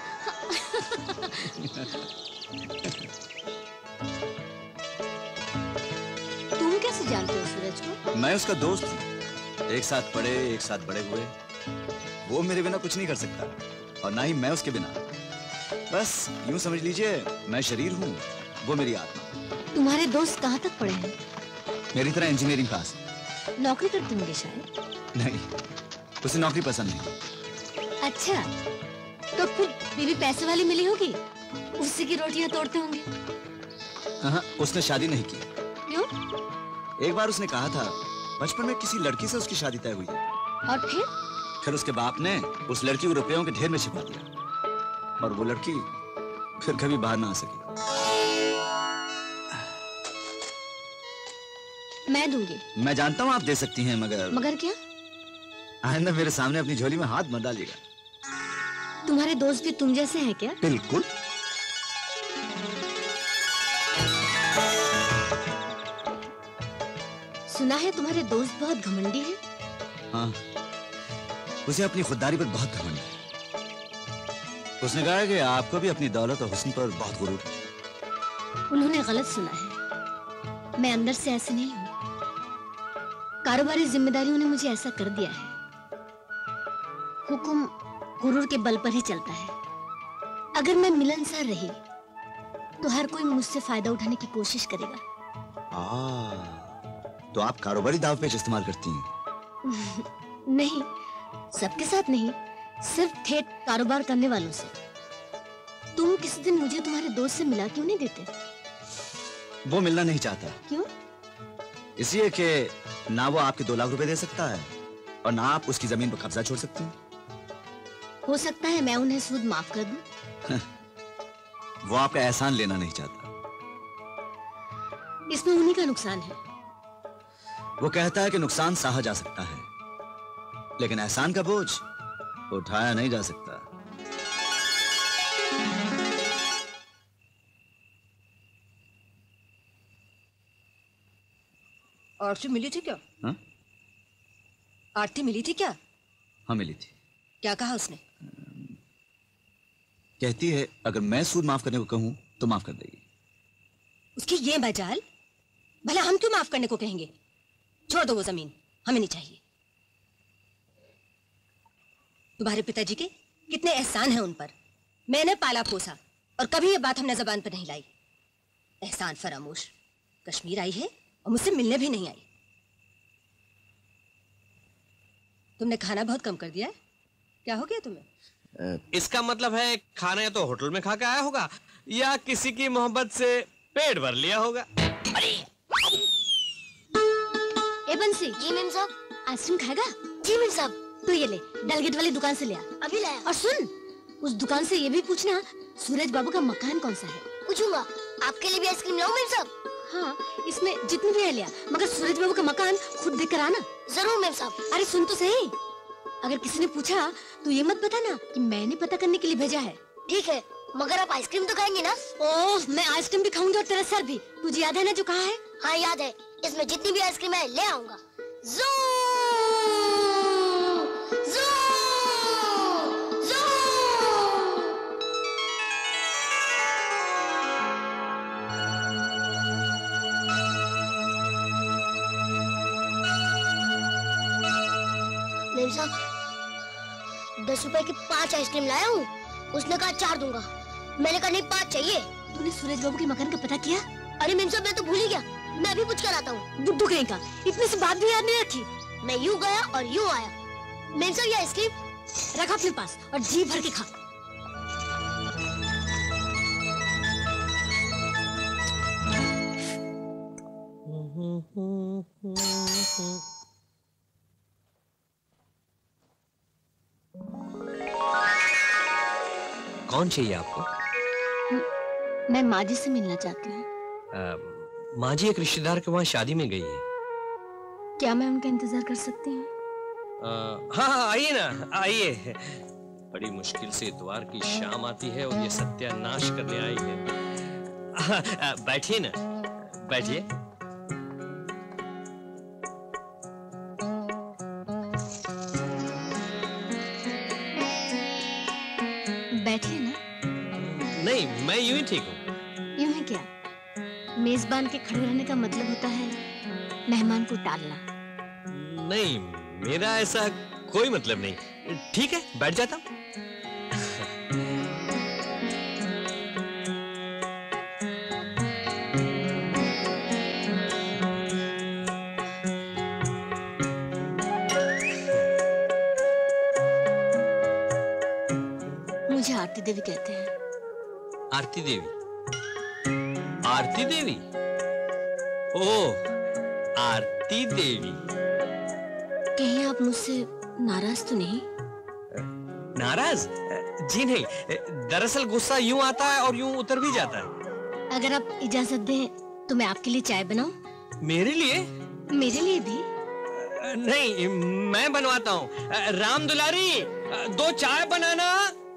मैं उसका दोस्त हूँ, एक साथ पढ़े, एक साथ बड़े हुए। वो मेरे बिना कुछ नहीं कर सकता और ना ही मैं उसके बिना। बस यूं समझ लीजिए, मैं शरीर हूँ, वो मेरी आत्मा। तुम्हारे दोस्त कहाँ तक पढ़े हैं? मेरी तरह इंजीनियरिंग पास। नौकरी करते होंगे शायद। नहीं, उसे नौकरी पसंद नहीं। अच्छा, तो फिर बीवी पैसे वाली मिली होगी, उसी की रोटियां तोड़ते होंगे। हाँ, उसने शादी नहीं की। क्यों? एक बार उसने कहा था बचपन में किसी लड़की से उसकी शादी तय हुई है। और फिर? फिर उसके बाप ने उस लड़की को रुपयों के ढेर में छिपा दिया और वो लड़की फिर कभी बाहर ना आ सकी। मैं दूंगी। मैं जानता हूँ आप दे सकती हैं, मगर मगर क्या? आइंदा मेरे सामने अपनी झोली में हाथ मत डालिएगा। तुम्हारे दोस्त भी तुम जैसे हैं क्या? बिल्कुल। सुना है तुम्हारे दोस्त बहुत घमंडी है। हाँ, उसे अपनी खुददारी पर बहुत घमंड है। उसने कहा कि आपको भी अपनी दौलत और हुस्न पर बहुत गुरूर है। उन्होंने गलत सुना है, मैं अंदर से ऐसे नहीं हूँ। कारोबारी जिम्मेदारियों ने मुझे ऐसा कर दिया है। हुक्म गुरूर के बल पर ही चलता है। अगर मैं मिलनसार रही तो हर कोई मुझसे फायदा उठाने की कोशिश करेगा। आ, तो आप कारोबारी दाव पेच इस्तेमाल करती हैं? नहीं, सबके साथ नहीं, सिर्फ ठेठ कारोबार करने वालों से। तुम किसी दिन मुझे तुम्हारे दोस्त से मिला क्यों नहीं देते? वो मिलना नहीं चाहता। क्यों? इसलिए कि ना वो आपके दो लाख रुपए दे सकता है और ना आप उसकी जमीन पर कब्जा छोड़ सकती हैं। हो सकता है मैं उन्हें सूद माफ कर दूं। वो आपका एहसान लेना नहीं चाहता। इसमें उन्हीं का नुकसान है। वो कहता है कि नुकसान सहा जा सकता है, लेकिन एहसान का बोझ उठाया नहीं जा सकता। आरती मिली थी क्या? हाँ? आरती मिली थी क्या? हाँ, मिली थी। क्या कहा उसने? कहती है अगर मैं सूद माफ करने को कहूं तो माफ कर देगी। उसकी ये मजाल, भला हम क्यों माफ करने को कहेंगे? छोड़ दो वो जमीन, हमें नहीं चाहिए। तुम्हारे पिताजी के कितने एहसान हैं उन पर। मैंने पाला पोसा और कभी ये बात हमने जबान पर नहीं लाई। एहसान फरामोश। कश्मीर आई है और मुझसे मिलने भी नहीं आई। तुमने खाना बहुत कम कर दिया है। क्या हो गया तुम्हें? इसका मतलब है खाना या तो होटल में खा के आया होगा या किसी की मोहब्बत से पेट भर लिया होगा। अरे ए बंसी। जी मेम साहब। आइसक्रीम खाएगा? जी मेम साहब। तो ये ले, डलगेट वाली दुकान से ले आ। अभी लाया। और सुन, उस दुकान से ये भी पूछना सूरज बाबू का मकान कौन सा है। पूछूंगा। आपके लिए भी आइसक्रीम लाऊं मेम साहब? हाँ, इसमें जितनी भी है लिया, मगर सूरज बाबू का मकान खुद देख कर आना। जरूर मेम साहब। अरे सुन तो सही, अगर किसी ने पूछा तो ये मत बताना कि मैंने पता करने के लिए भेजा है। ठीक है, मगर आप आइसक्रीम तो खाएंगे ना? ओह, मैं आइसक्रीम भी खाऊंगी और तेरा सर भी। तुझे याद है ना जो कहा है? हाँ याद है। इसमें जितनी भी आइसक्रीम है ले आऊंगा। ज़ू! ज़ू! ज़ू! मेम साहब, दस रुपए की पांच आइसक्रीम लाया हूँ। उसने कहा चार दूंगा। मैंने कहा नहीं, पांच चाहिए। तूने सूरज बाबू के मकान का पता किया? अरे मेम साहब, मैं तो भूल ही गया। मैं अभी पूछ कर आता हूँ। बुद्धू कहीं का, इतनी सी बात भी याद नहीं रखी। मैं यूं गया और यूं आया। मेम साहब, ये आइसक्रीम रखा अपने पास और जी भर के खा। कौन चाहिए आपको? मैं माँ जी से मिलना चाहती हूँ। माँ जी एक रिश्तेदार के वहाँ शादी में गई है। क्या मैं उनका इंतजार कर सकती हूँ? हाँ हाँ, आइए ना, आइए। बड़ी मुश्किल से इतवार की शाम आती है और ये सत्यानाश करने आई है। बैठिए ना, बैठिए। बैठिए ना। नहीं, मैं यूं ही ठीक हूँ। यूं ही क्या? मेजबान के खड़े रहने का मतलब होता है मेहमान को टालना। नहीं, मेरा ऐसा कोई मतलब नहीं। ठीक है, बैठ जाता हूं। मुझे आरती देवी कहते हैं। आरती देवी? आरती देवी? ओह, आरती देवी। कहीं आप मुझसे नाराज तो नहीं? नाराज? जी नहीं, दरअसल गुस्सा यूं आता है और यूं उतर भी जाता है। अगर आप इजाजत दें तो मैं आपके लिए चाय बनाऊं? मेरे लिए? मेरे लिए भी। नहीं, मैं बनवाता हूँ। राम दुलारी, दो चाय बनाना।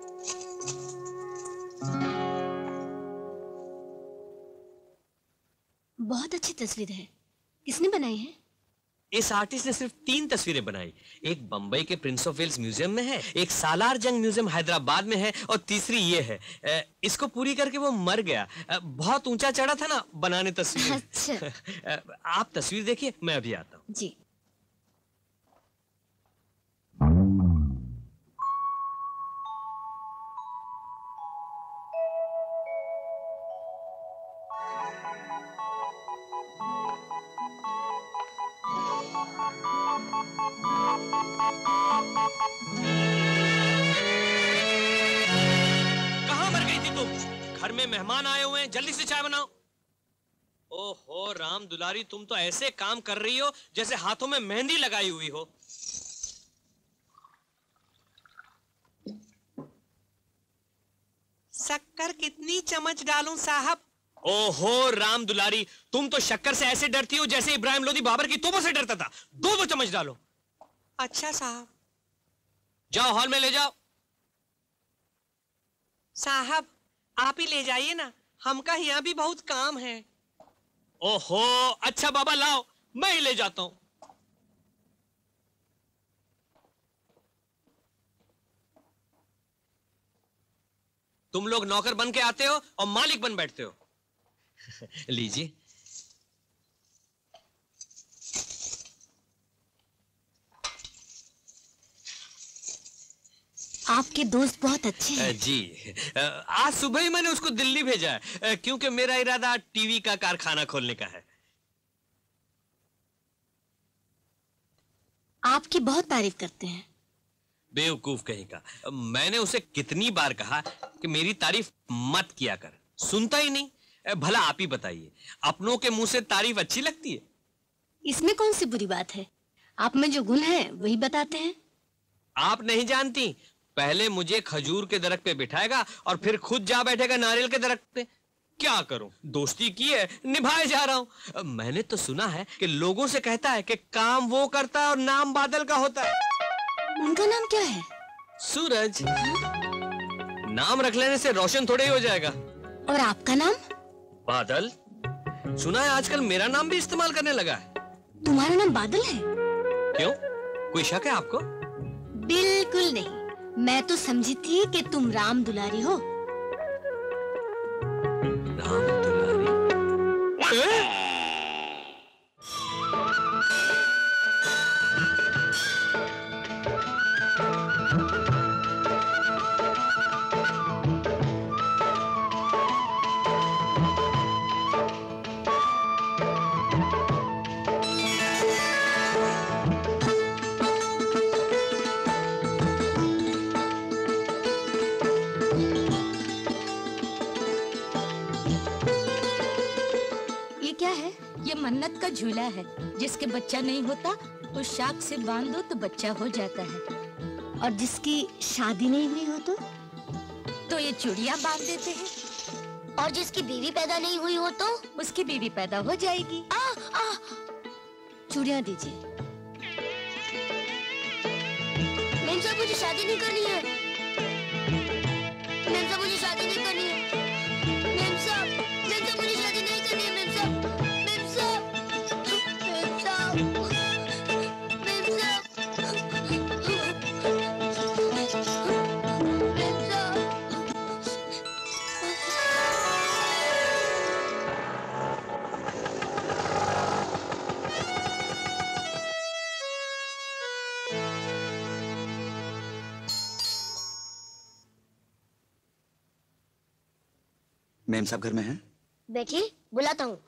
बहुत अच्छी तस्वीर है। किसने बनाई है? इस आर्टिस्ट ने सिर्फ तीन तस्वीरें बनाई। एक बंबई के प्रिंस ऑफ वेल्स म्यूजियम में है, एक सालार जंग म्यूजियम हैदराबाद में है और तीसरी ये है। इसको पूरी करके वो मर गया। बहुत ऊंचा चढ़ा था ना बनाने तस्वीर। अच्छा। आप तस्वीर देखिए, मैं अभी आता हूँ। जी। घर में मेहमान आए हुए हैं, जल्दी से चाय बनाओ। ओहो राम दुलारी, तुम तो ऐसे काम कर रही हो जैसे हाथों में मेहंदी लगाई हुई हो। शक्कर कितनी चम्मच डालूं साहब? ओहो राम दुलारी, तुम तो शक्कर से ऐसे डरती हो जैसे इब्राहिम लोधी बाबर की तोपों से डरता था। दो दो चम्मच डालो। अच्छा साहब। जाओ हॉल में ले जाओ। साहब आप ही ले जाइए ना, हमका यहाँ भी बहुत काम है। ओहो अच्छा बाबा, लाओ मैं ही ले जाता हूं। तुम लोग नौकर बन के आते हो और मालिक बन बैठते हो। लीजिए। आपके दोस्त बहुत अच्छे हैं। जी, आज सुबह ही मैंने उसको दिल्ली भेजा है क्योंकि मेरा इरादा टीवी का कारखाना खोलने का है। आपकी बहुत तारीफ करते हैं। बेवकूफ कहीं का। मैंने उसे कितनी बार कहा कि मेरी तारीफ मत किया कर, सुनता ही नहीं। भला आप ही बताइए, अपनों के मुंह से तारीफ अच्छी लगती है? इसमें कौन सी बुरी बात है? आप में जो गुण है वही बताते हैं। आप नहीं जानती, पहले मुझे खजूर के दरख्त पे बिठाएगा और फिर खुद जा बैठेगा नारियल के दरख्त पे। क्या करूं, दोस्ती की है, निभाए जा रहा हूं। मैंने तो सुना है कि लोगों से कहता है कि काम वो करता है और नाम बादल का होता है। उनका नाम क्या है? सूरज। नाम रख लेने से रोशन थोड़े ही हो जाएगा। और आपका नाम? बादल। सुना है आजकल मेरा नाम भी इस्तेमाल करने लगा है। तुम्हारा नाम बादल है? क्यों, कोई शक है आपको? बिल्कुल नहीं, मैं तो समझी थी कि तुम राम दुलारी हो। राम दुलारी? मन्नत का झूला है, जिसके बच्चा नहीं होता उस शाख से बांध दो तो बच्चा हो जाता है, और जिसकी शादी नहीं हुई हो तो तो ये चूड़ियां बांध देते हैं, और जिसकी बीवी पैदा नहीं हुई हो तो उसकी बीवी पैदा हो जाएगी। आ, आ, चूड़ियां दीजिए। मेम साहब मुझे शादी नहीं करनी है। मेम साहब मुझे शादी नहीं करनी है। मेम साहब, मेम साहब मुझे शादी नहीं करनी है। मेम साहब, मेम साहब, मेम साहब, मेम साहब, मेम साहब। मेम साहब घर में हैं? बैठिए, बुलाता हूँ।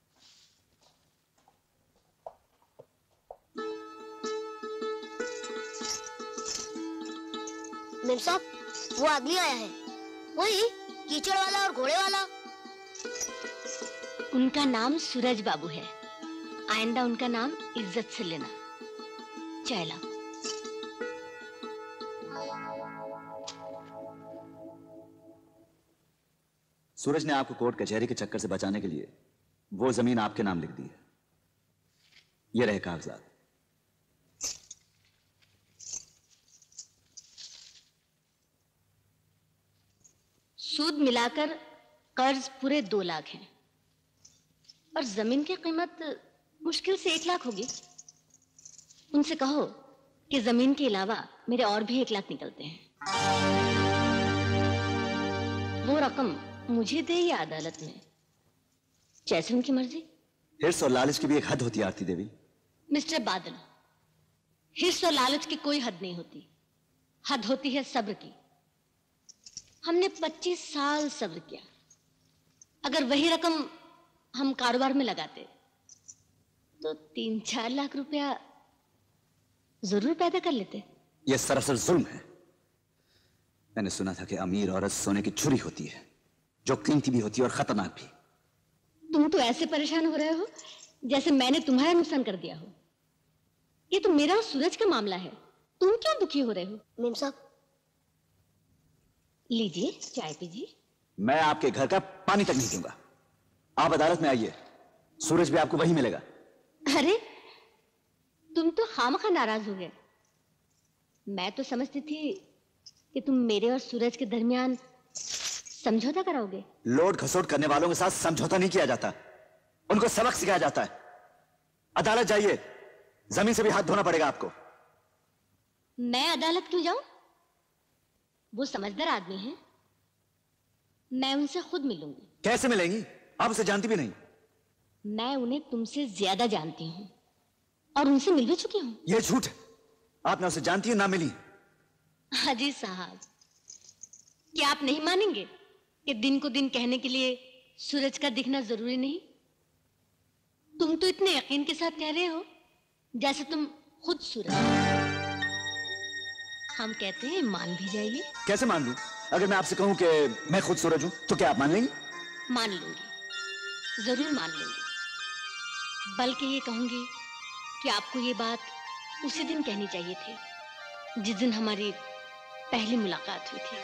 मेम साहब, वो आदमी आया है, वही कीचड़ वाला और घोड़े वाला। उनका नाम सूरज बाबू है। आइंदा उनका नाम इज्जत से लेना। चाय लाओ। सूरज ने आपको कोर्ट कचहरी के चक्कर से बचाने के लिए वो जमीन आपके नाम लिख दी है। ये रहे कागजात। सूद मिलाकर कर्ज पूरे दो लाख है और जमीन की कीमत मुश्किल से एक लाख होगी। उनसे कहो कि जमीन के अलावा मेरे और भी एक लाख निकलते हैं। वो रकम मुझे दे या अदालत में, जैसे उनकी मर्जी। हिर्स और लालच की भी एक हद होती है आरती देवी। मिस्टर बादल, हिर्स और लालच की कोई हद नहीं होती। हद होती है सब्र की। हमने पच्चीस साल सब्र किया। अगर वही रकम हम कारोबार में लगाते तो तीन चार लाख रुपया जरूर पैदा कर लेते। यह सरासर जुल्म है। मैंने सुना था कि अमीर औरत सोने की छुरी होती है, जो कीमती भी होती है और खतरनाक भी। तुम तो ऐसे परेशान हो रहे हो जैसे मैंने तुम्हारा नुकसान कर दिया हो। ये तो मेरा और सूरज का मामला है। तुम क्यों दुखी हो रहे हो? मेम साहब, लीजिए चाय पीजिए। मैं आपके घर का पानी तक नहीं दूंगा। आप अदालत में आइए, सूरज भी आपको वही मिलेगा। अरे तुम तो खामखा नाराज हो गए। मैं तो समझती थी कि तुम मेरे और सूरज के दरमियान समझौता कराओगे। लोड घसोट करने वालों के साथ समझौता नहीं किया जाता, उनको सबक सिखाया जाता है। अदालत जाइए, जमीन से भी हाथ धोना पड़ेगा आपको। मैं अदालत क्यों जाऊं? वो समझदार आदमी है, मैं उनसे खुद मिलूंगी। कैसे मिलेंगी? आप उसे जानती भी नहीं। मैं उन्हें तुमसे ज्यादा जानती हूँ और उनसे मिल भी चुकी हूँ। यह झूठ है। आप ना उसे जानती है ना मिली। हाजी साहब, क्या आप नहीं मानेंगे कि दिन को दिन कहने के लिए सूरज का दिखना जरूरी नहीं? तुम तो इतने यकीन के साथ कह रहे हो जैसे तुम खुद सूरज। हम कहते हैं मान भी जाइए। कैसे मान लूं? अगर मैं आपसे कहूं कि मैं खुद सूरज हूं तो क्या आप मान लेंगी? मान लूंगी, जरूर मान लूंगी। बल्कि ये कहूंगी कि आपको ये बात उसी दिन कहनी चाहिए थी जिस दिन हमारी पहली मुलाकात हुई थी।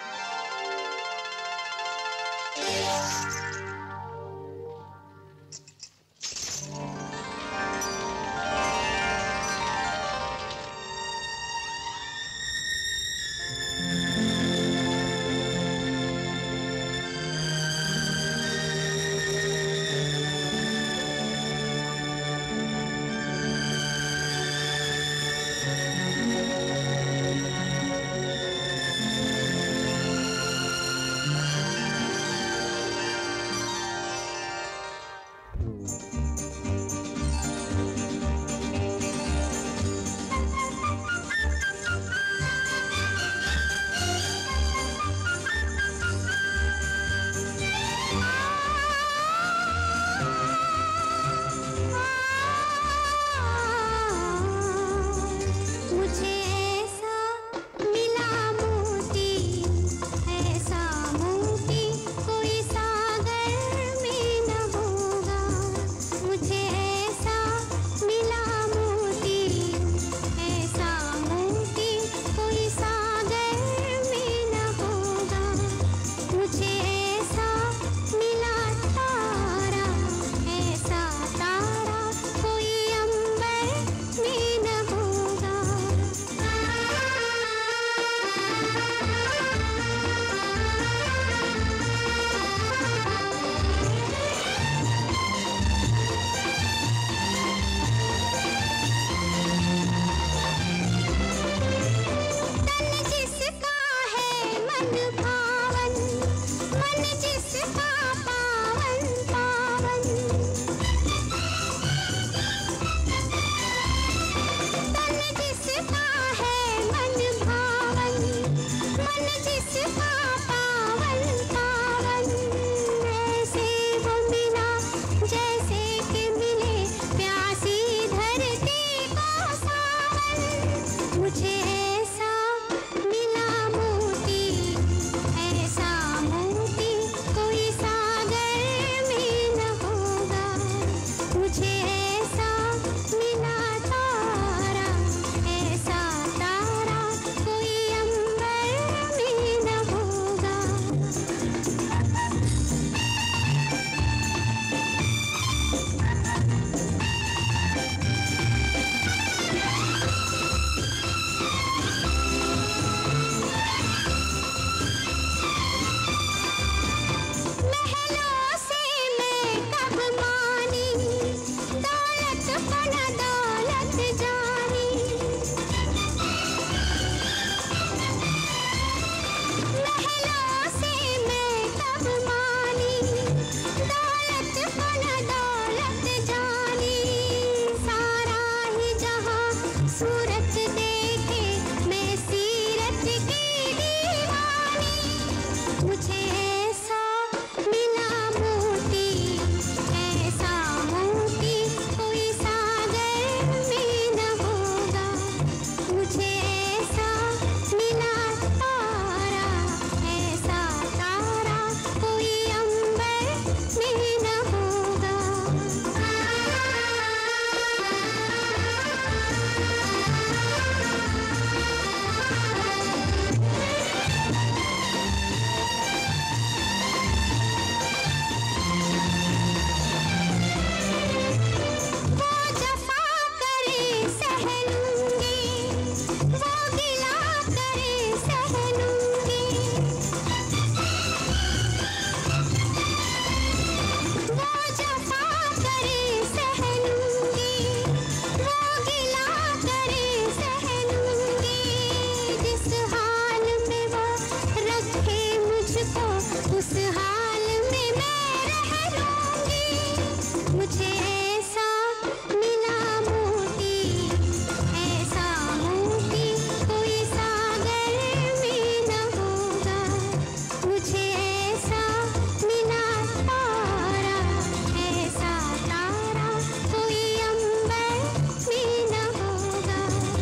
मुझे ऐसा मिला मोती, ऐसा मोती कोई सागर में न होगा। मुझे ऐसा मिला तारा, ऐसा तारा कोई अंबर में न होगा।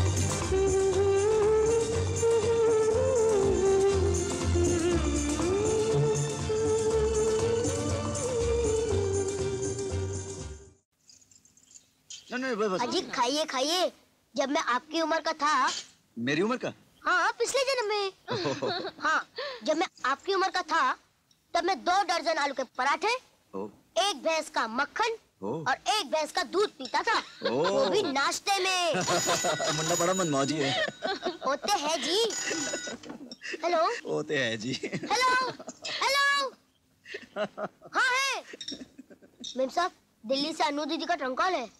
अजी खाइए खाइए, जब मैं आपकी उम्र का था। मेरी उम्र का? हाँ, पिछले जन्म में। हाँ, जब मैं आपकी उम्र का था तब मैं दो दर्जन आलू के पराठे, एक भैंस का मक्खन और एक भैंस का दूध पीता था, वो भी नाश्ते में। मुन्ना बड़ा मनमौजी है। होते हैं जी। हेलो। होते हैं जी। Hello hello. हाँ है। मेम साहब, दिल्ली से अनु दीदी का ट्रंक कॉल है।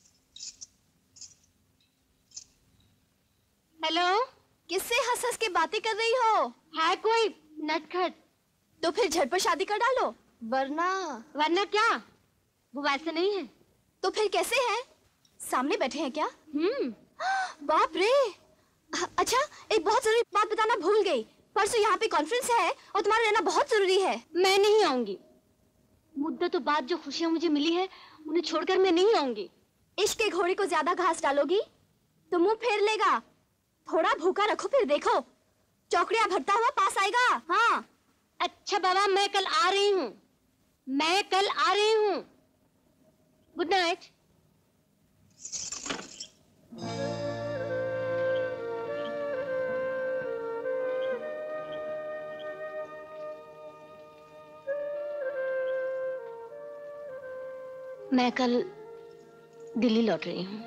हेलो, किससे हंस हंस के बातें कर रही हो? है कोई नटखट? तो फिर झट पर शादी कर डालो, वरना वरना क्या? वो वैसे नहीं है। तो फिर कैसे हैं? सामने बैठे हैं क्या? हम्म। बाप रे। अच्छा, एक बहुत जरूरी बात बताना भूल गई। परसों यहाँ पे कॉन्फ्रेंस है और तुम्हारा रहना बहुत जरूरी है। मैं नहीं आऊंगी। मुद्दतों बाद जो खुशियाँ मुझे मिली है उन्हें छोड़कर मैं नहीं आऊंगी। इश्क के घोड़े को ज्यादा घास डालोगी तो मुंह फेर लेगा। थोड़ा भूखा रखो, फिर देखो चौकड़ियाँ भरता हुआ पास आएगा। हाँ। अच्छा बाबा, मैं कल आ रही हूँ, मैं कल आ रही हूँ। Good night. मैं कल दिल्ली लौट रही हूँ।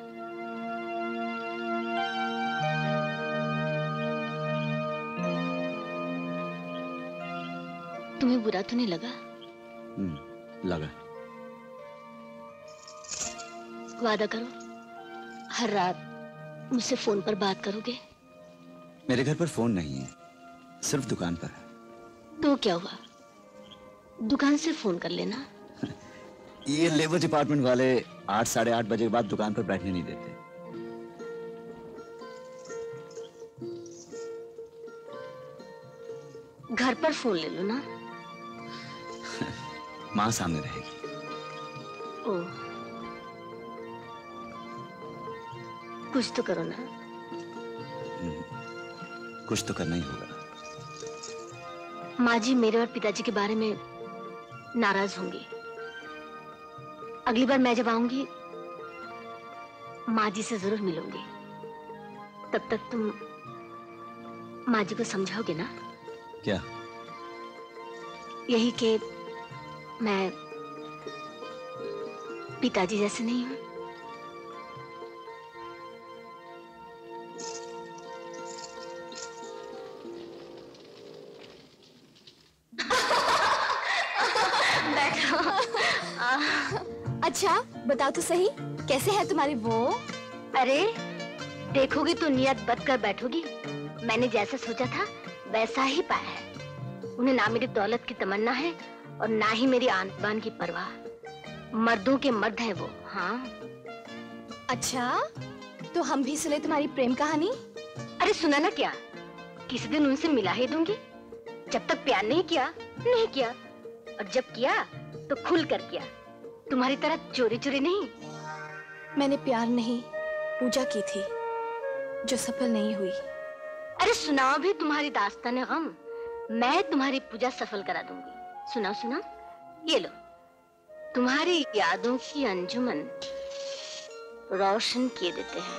तुम्हें बुरा तो नहीं लगा? हम्म, लगा। वादा करो, हर रात मुझसे फोन पर बात करोगे? मेरे घर पर फोन नहीं है, सिर्फ दुकान पर। तो क्या हुआ, दुकान से फोन कर लेना। ये लेबर डिपार्टमेंट वाले आठ साढ़े आठ बजे के बाद दुकान पर बैठने नहीं देते। घर पर फोन ले लो ना। माँ सामने रहेगी। ओह, कुछ तो करो ना। कुछ तो करना ही होगा। माँ जी मेरे और पिताजी के बारे में नाराज होंगी। अगली बार मैं जब आऊंगी माँ जी से जरूर मिलूंगी। तब तक तुम माँ जी को समझाओगे ना? क्या? यही कि मैं पिताजी जैसे नहीं हूं। अच्छा बताओ तो सही, कैसे है तुम्हारी वो? अरे देखोगी तो नियत बद कर बैठोगी। मैंने जैसा सोचा था वैसा ही पाया है। उन्हें ना मेरी दौलत की तमन्ना है और ना ही मेरी आन बान की परवाह। मर्दों के मर्द है वो। हाँ। अच्छा, तो हम भी सुने तुम्हारी प्रेम कहानी? अरे सुना ना क्या, किसी दिन उनसे मिला ही दूंगी। जब तक प्यार नहीं किया नहीं किया, और जब किया तो खुल कर किया, तुम्हारी तरह चोरी चोरी नहीं। मैंने प्यार नहीं पूजा की थी जो सफल नहीं हुई। अरे सुनाओ भी तुम्हारी दास्तान गम, मैं तुम्हारी पूजा सफल करा दूंगी। सुनाओ सुनाओ, ये लो तुम्हारी यादों की अंजुमन रोशन किए देते हैं।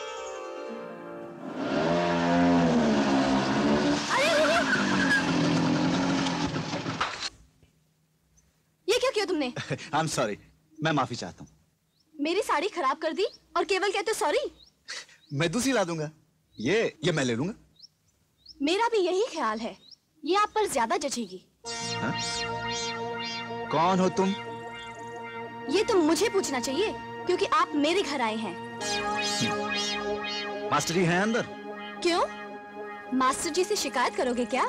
ये क्या किया तुमने? आई एम सॉरी, मैं माफी चाहता हूँ। मेरी साड़ी खराब कर दी और केवल कहते सॉरी? मैं दूसरी ला दूंगा। ये ये मैं ले लूंगा। मेरा भी यही ख्याल है, ये आप पर ज्यादा जचेगी। हा? कौन हो तुम? ये तो मुझे पूछना चाहिए क्योंकि आप मेरे घर आए हैं। मास्टर जी हैं अंदर? क्यों, मास्टर जी से शिकायत करोगे क्या?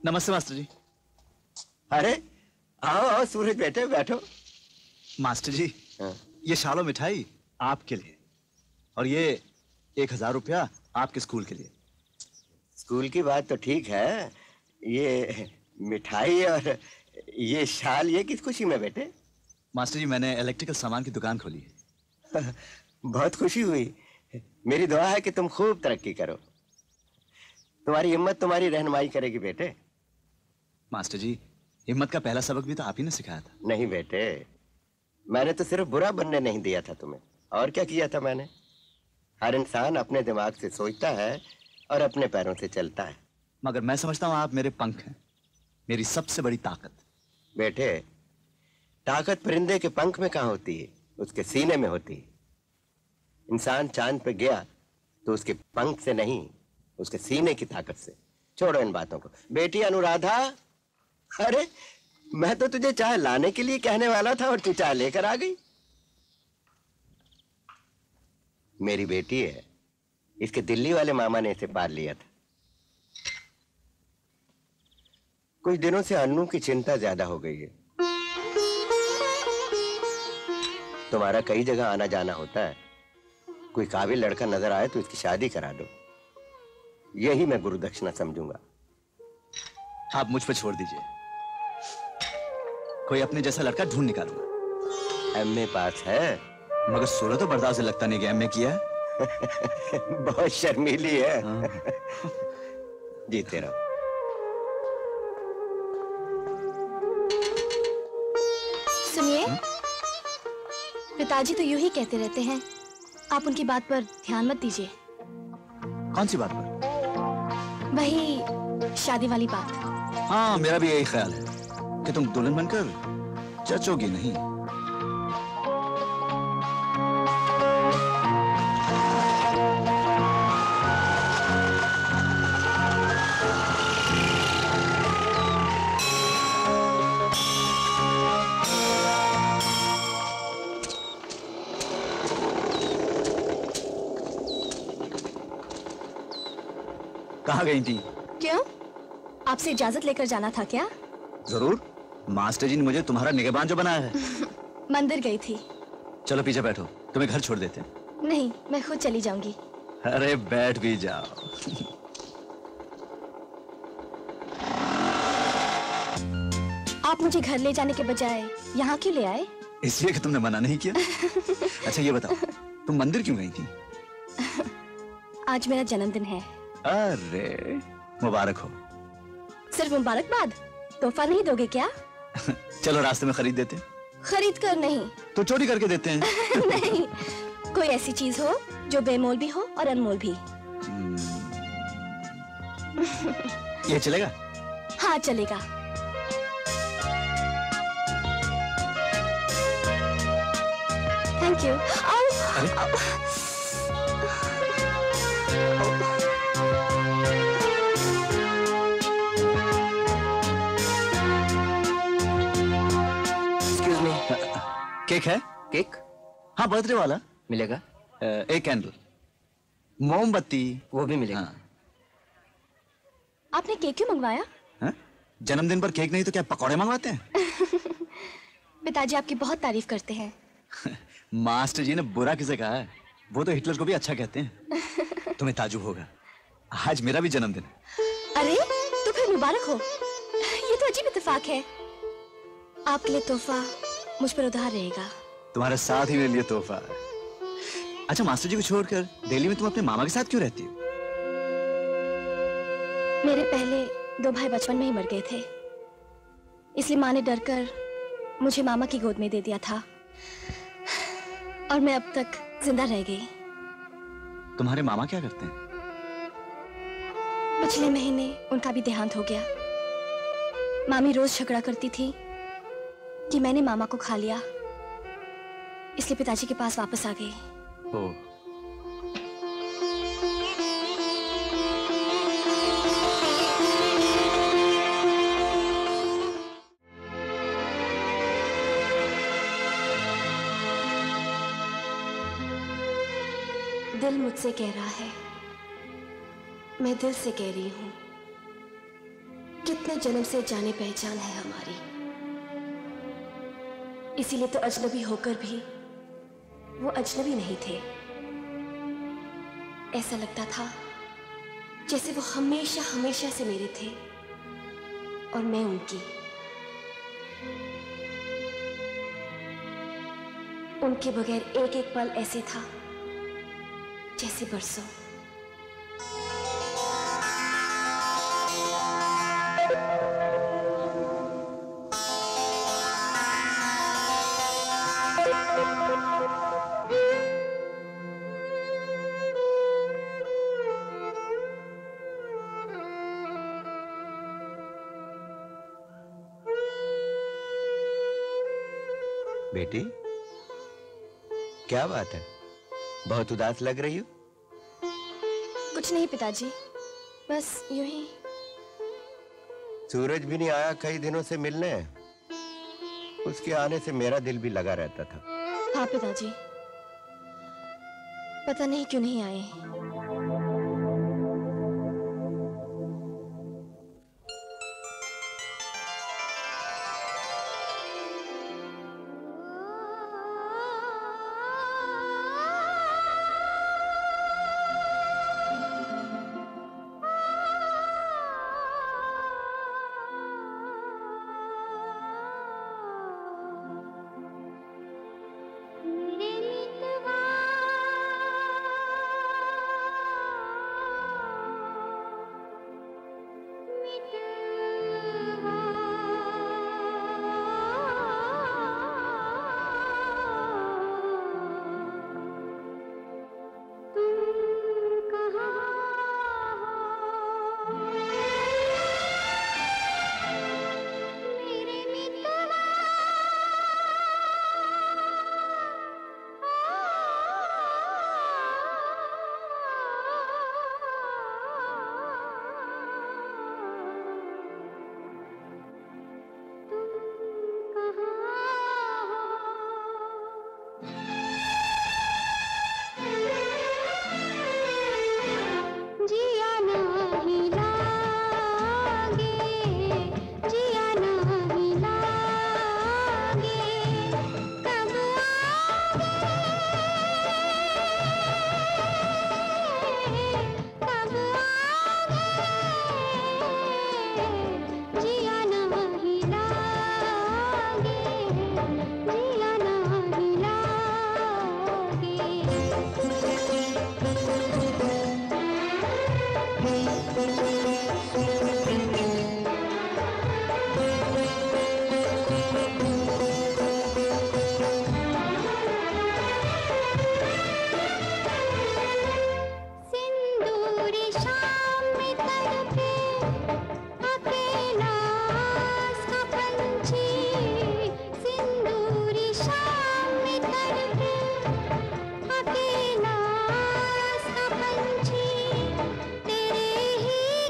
नमस्ते मास्टर जी। अरे आओ आओ सूरज, बेटे बैठो। मास्टर जी, ये शालो मिठाई आपके लिए और ये एक हजार रुपया आपके स्कूल के लिए। स्कूल की बात तो ठीक है, ये मिठाई और ये शाल ये किस खुशी में बेटे? मास्टर जी, मैंने इलेक्ट्रिकल सामान की दुकान खोली है। बहुत खुशी हुई। मेरी दुआ है कि तुम खूब तरक्की करो। तुम्हारी हिम्मत तुम्हारी रहनुमाई करेगी बेटे। मास्टर जी, हिम्मत का पहला सबक भी तो आप ही ने सिखाया था। नहीं बेटे, मैंने तो सिर्फ बुरा बनने नहीं दिया था तुम्हें, और क्या किया था मैंने? हर इंसान अपने दिमाग से सोचता है और अपने पैरों से चलता है। मगर मैं समझता हूँ आप मेरे पंख हैं, मेरी सबसे बड़ी ताकत। बेटे, ताकत परिंदे के पंख में कहाँ होती है? उसके सीने में होती है। इंसान चांद पे गया तो उसके पंख से नहीं, उसके सीने की ताकत से। छोड़ो इन बातों को। बेटी अनुराधा, अरे मैं तो तुझे चाय लाने के लिए कहने वाला था और तू चाय लेकर आ गई। मेरी बेटी है, इसके दिल्ली वाले मामा ने इसे पाल लिया था। कुछ दिनों से अन्नू की चिंता ज्यादा हो गई है। तुम्हारा कई जगह आना जाना होता है, कोई काबिल लड़का नजर आए तो इसकी शादी करा दो, यही मैं गुरु दक्षिणा समझूंगा। आप मुझ पर छोड़ दीजिए, कोई अपने जैसा लड़का ढूंढ निकालूंगा। एमए पास है, मगर सूरज तो बर्दाश्त से लगता नहीं कि एमए किया है। बहुत शर्मीली है। जीते रहो। सुनिए, पिताजी तो यूं ही कहते रहते हैं, आप उनकी बात पर ध्यान मत दीजिए। कौन सी बात पर? वही शादी वाली बात। हाँ, मेरा भी यही ख्याल है कि तुम दुल्हन बनकर जचोगी नहीं। कहाँ गई थी? क्यों? आपसे इजाजत लेकर जाना था क्या? जरूर, मास्टर जी ने मुझे तुम्हारा निगहबान जो बनाया है। मंदिर गई थी। चलो पीछे बैठो, तुम्हें घर छोड़ देते हैं। नहीं, मैं खुद चली जाऊंगी। अरे बैठ भी जाओ। आप मुझे घर ले जाने के बजाय यहाँ क्यों ले आए? इसलिए कि तुमने मना नहीं किया। अच्छा ये बताओ, तुम मंदिर क्यों गई थी? आज मेरा जन्मदिन है। अरे मुबारक हो। सिर्फ मुबारकबाद? तोहफा नहीं दोगे क्या? चलो रास्ते में खरीद देते हैं। खरीद कर नहीं तो चोरी करके देते हैं। नहीं, कोई ऐसी चीज हो जो बेमोल भी हो और अनमोल भी। ये चलेगा? हाँ चलेगा। Thank you. Excuse me, cake cake? केक? हाँ, बर्थडे वाला मिलेगा? एक कैंडल, मोमबत्ती वो भी मिलेगा। हाँ। आपने केक क्यों मंगवाया? हाँ? जन्मदिन पर केक नहीं तो क्या पकौड़े मंगवाते हैं? पिताजी आपकी बहुत तारीफ करते हैं। मास्टर जी ने बुरा किसे कहा है? वो तो हिटलर को भी अच्छा कहते हैं। तुम्हें ताजुब होगा, आज मेरा भी जन्मदिन है। अरे तो फिर मुबारक हो। ये तो अजीब इत्तेफाक है। आपके लिए तोहफा मुझ पर उधार रहेगा। तुम्हारे साथ ही मेरे लिए तोहफा है। अच्छा, मास्टर जी को छोड़कर दिल्ली में तुम अपने मामा के साथ क्यों रहती हो? मेरे पहले दो भाई बचपन में ही मर गए थे, इसलिए माँ ने डरकर मुझे मामा की गोद में दे दिया था और मैं अब तक जिंदा रह गई। तुम्हारे मामा क्या करते हैं? पिछले महीने उनका भी देहांत हो गया। मामी रोज झगड़ा करती थी कि मैंने मामा को खा लिया, इसलिए पिताजी के पास वापस आ गई। ओह। दिल मुझसे कह रहा है, मैं दिल से कह रही हूं कि कितने जन्म से जाने पहचान है हमारी, इसीलिए तो अजनबी होकर भी वो अजनबी नहीं थे। ऐसा लगता था जैसे वो हमेशा हमेशा से मेरे थे और मैं उनकी। उनके बगैर एक एक पल ऐसे था जैसे बरसों। बेटी, क्या बात है? बहुत उदास लग रही हो। कुछ नहीं पिताजी, बस यूं ही। सूरज भी नहीं आया कई दिनों से मिलने। उसके आने से मेरा दिल भी लगा रहता था। हाँ पिताजी, पता नहीं क्यों नहीं आए। अकेला सा पंछी तेरे ही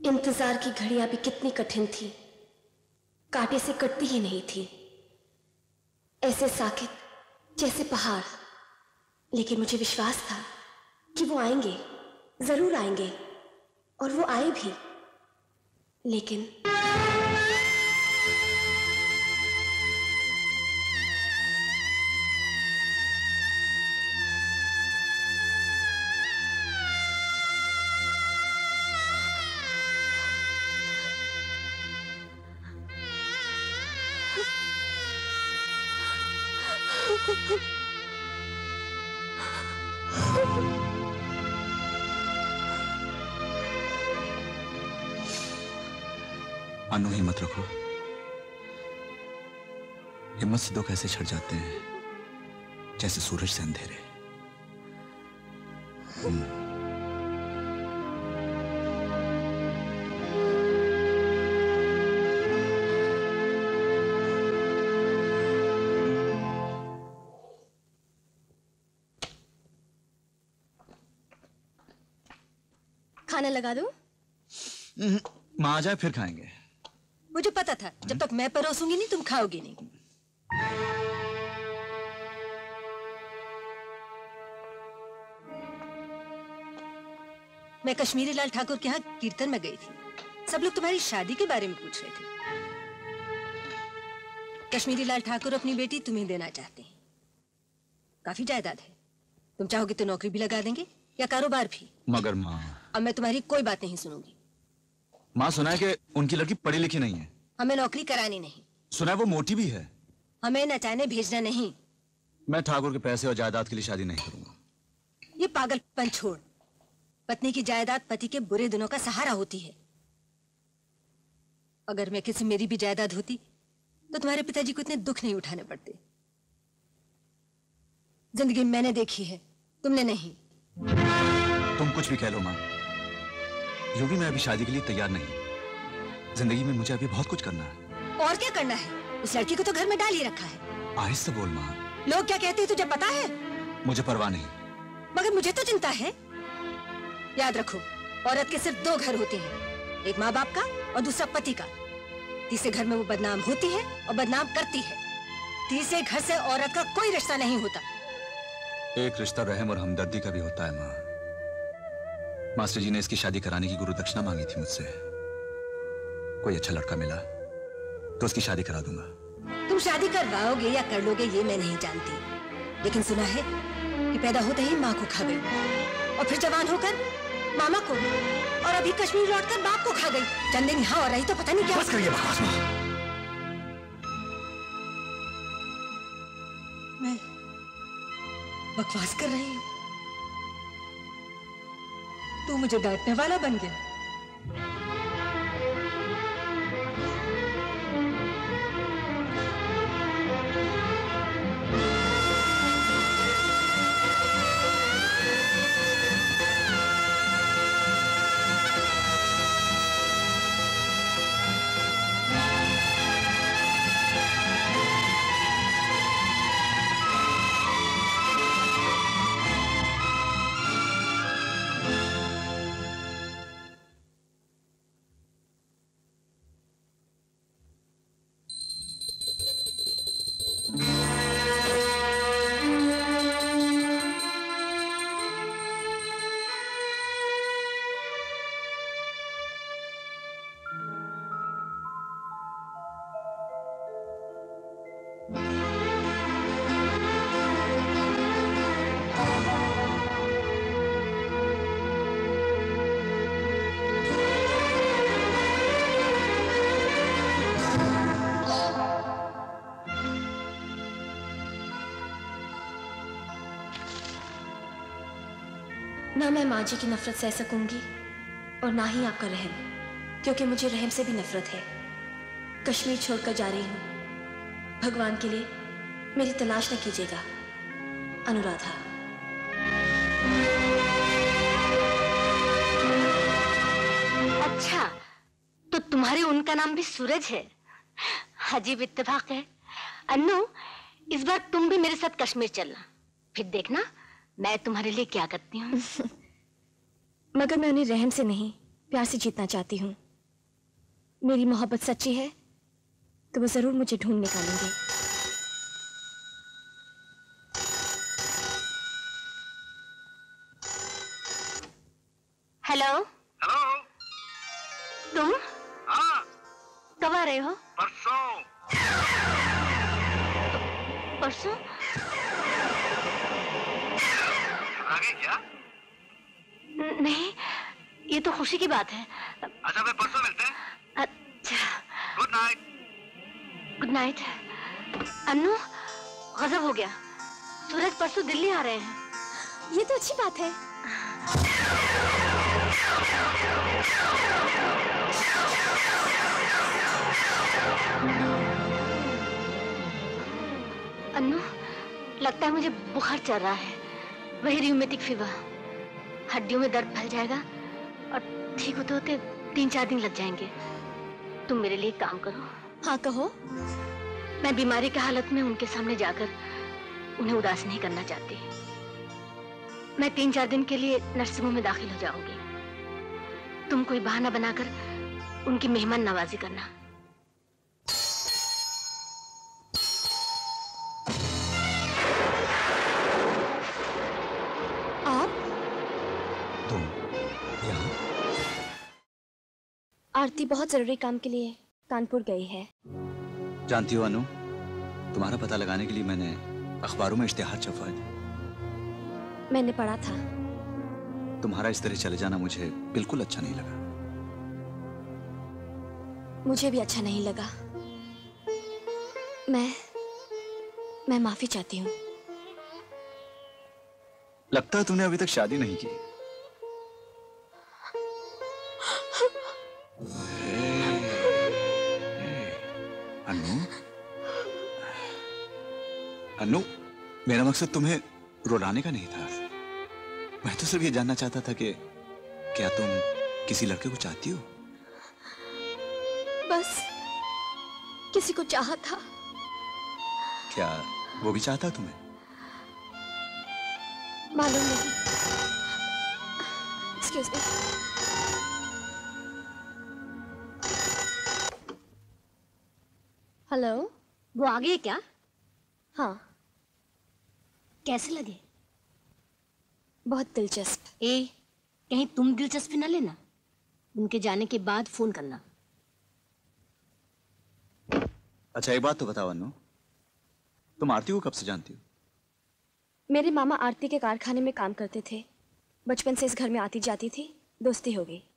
इंतजार की घड़ियां भी कितनी कठिन थी, कांटे से कटती ही नहीं थी, ऐसे साकित जैसे पहाड़। लेकिन मुझे विश्वास था कि वो आएंगे, जरूर आएंगे, और वो आए भी। लेकिन अनु, हिम्मत रखो। हिम्मत से दो कैसे छट जाते हैं, जैसे सूरज से अंधेरे। खाना लगा दूं? माँ आ जाए फिर खाएंगे। मुझे पता था जब तक मैं परोसूंगी नहीं तुम खाओगी नहीं। मैं कश्मीरी लाल ठाकुर के यहाँ कीर्तन में गई थी। सब लोग तुम्हारी शादी के बारे में पूछ रहे थे। कश्मीरी लाल ठाकुर अपनी बेटी तुम्हें देना चाहते हैं। काफी जायदाद है, तुम चाहोगे तो नौकरी भी लगा देंगे या कारोबार भी। मगर माँ, अब मैं तुम्हारी कोई बात नहीं सुनूंगी। माँ, सुना है कि उनकी लड़की पढ़ी लिखी नहीं है। हमें नौकरी करानी नहीं। सुना है वो मोटी भी है। हमें नचाने भेजना नहीं। मैं ठाकुर के पैसे और जायदाद के लिए शादी नहीं करूंगा। ये पागलपन छोड़। पत्नी की जायदाद पति के बुरे दिनों का सहारा होती है। अगर मैं किसी मेरी भी जायदाद होती तो तुम्हारे पिताजी को इतने दुख नहीं उठाने पड़ते। जिंदगी मैंने देखी है, तुमने नहीं। तुम कुछ भी कह लो माँ, यूं भी मैं अभी शादी के लिए तैयार नहीं। जिंदगी में मुझे अभी बहुत कुछ करना है। और क्या करना है? उस लड़की को तो घर में डाल ही रखा है। आहिस्ते बोल माँ। लोग क्या कहते हैं तुझे पता है? मुझे परवाह नहीं, मगर मुझे तो चिंता है। याद रखो, औरत के सिर्फ दो घर होते हैं, एक माँ बाप का और दूसरा पति का। तीसरे घर में वो बदनाम होती है और बदनाम करती है। तीसरे घर से औरत का कोई रिश्ता नहीं होता। एक रिश्ता रहम और हमदर्दी का भी होता है माँ। मास्टर जी ने इसकी शादी कराने की गुरु दक्षिणा मांगी थी मुझसे। कोई अच्छा लड़का मिला तो उसकी शादी करा दूंगा। तुम शादी करवाओगे या कर लोगे ये मैं नहीं जानती, लेकिन सुना है कि पैदा होते ही माँ को खा गई और फिर जवान होकर मामा को, और अभी कश्मीर लौटकर बाप को खा गई। चंद दिन यहाँ और रही तो पता नहीं क्या। बस करिए बकवास माँ। मैं बकवास कर रही हूँ? तू मुझे डांटने वाला बन गया। ना मैं माँ जी की नफरत सह सकूंगी और ना ही आपका रहम, क्योंकि मुझे रहम से भी नफरत है। कश्मीर छोड़कर जा रही हूँ। भगवान के लिए मेरी तलाश न कीजिएगा। अनुराधा। अच्छा, तो तुम्हारे उनका नाम भी सूरज है। अजीब इत्तेफाक है। अन्नू, इस बार तुम भी मेरे साथ कश्मीर चलना, फिर देखना मैं तुम्हारे लिए क्या करती हूँ। मगर मैं उन्हें रहम से नहीं, प्यार से जीतना चाहती हूँ। मेरी मोहब्बत सच्ची है तो वो जरूर मुझे ढूंढ निकालेंगे। हेलो हेलो, तुम हाँ कब आ रहे हो? परसों। परसों? आगे क्या? न- नहीं, ये तो खुशी की बात है। अच्छा फिर परसों मिलते हैं। अच्छा। Good night. Good night. Annu, गजब हो गया, सूरज परसों दिल्ली आ रहे हैं। ये तो अच्छी बात है। अन्नू, लगता है मुझे बुखार चढ़ रहा है, वही रियूमेटिक फीवर। हड्डियों में दर्द फैल जाएगा और ठीक होते होते तीन चार दिन लग जाएंगे। तुम मेरे लिए काम करो। हाँ कहो। मैं बीमारी की हालत में उनके सामने जाकर उन्हें उदास नहीं करना चाहती। मैं तीन चार दिन के लिए नर्सिंग होम में दाखिल हो जाऊंगी। तुम कोई बहाना बनाकर उनकी मेहमान नवाजी करना। आप? तुम यहाँ? आरती बहुत जरूरी काम के लिए कानपुर गई है। जानती हो अनु, तुम्हारा पता लगाने के लिए मैंने अखबारों में इश्तिहार छपवाए थे। मैंने पढ़ा था। तुम्हारा इस तरह चले जाना मुझे बिल्कुल अच्छा नहीं लगा। मुझे भी अच्छा नहीं लगा। मैं मैं माफी चाहती हूँ। लगता है तुमने अभी तक शादी नहीं की। अनु, अनु, मेरा मकसद तुम्हें रुलाने का नहीं था। मैं तो सिर्फ ये जानना चाहता था कि क्या तुम किसी लड़के को चाहती हो? बस किसी को चाहा था। क्या वो भी चाहता तुम्हें? मालूम नहीं। Excuse me. हेलो, वो आ गए क्या? हाँ। कैसे लगे? बहुत दिलचस्प। ए, कहीं तुम दिलचस्पी न लेना। उनके जाने के बाद फोन करना। अच्छा एक बात तो बताओ अनु, तुम आरती को कब से जानती हो? मेरे मामा आरती के कारखाने में काम करते थे। बचपन से इस घर में आती जाती थी, दोस्ती हो गई।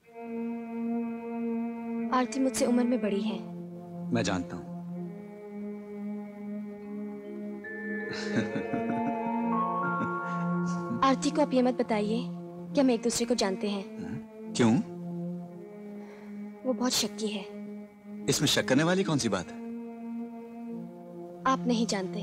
आरती मुझसे उम्र में बड़ी है। मैं जानता हूं। आरती को आप ये मत बताइए कि हम एक दूसरे को जानते हैं। क्यों? वो बहुत शक्की है। इसमें शक करने वाली कौन सी बात है? आप नहीं जानते।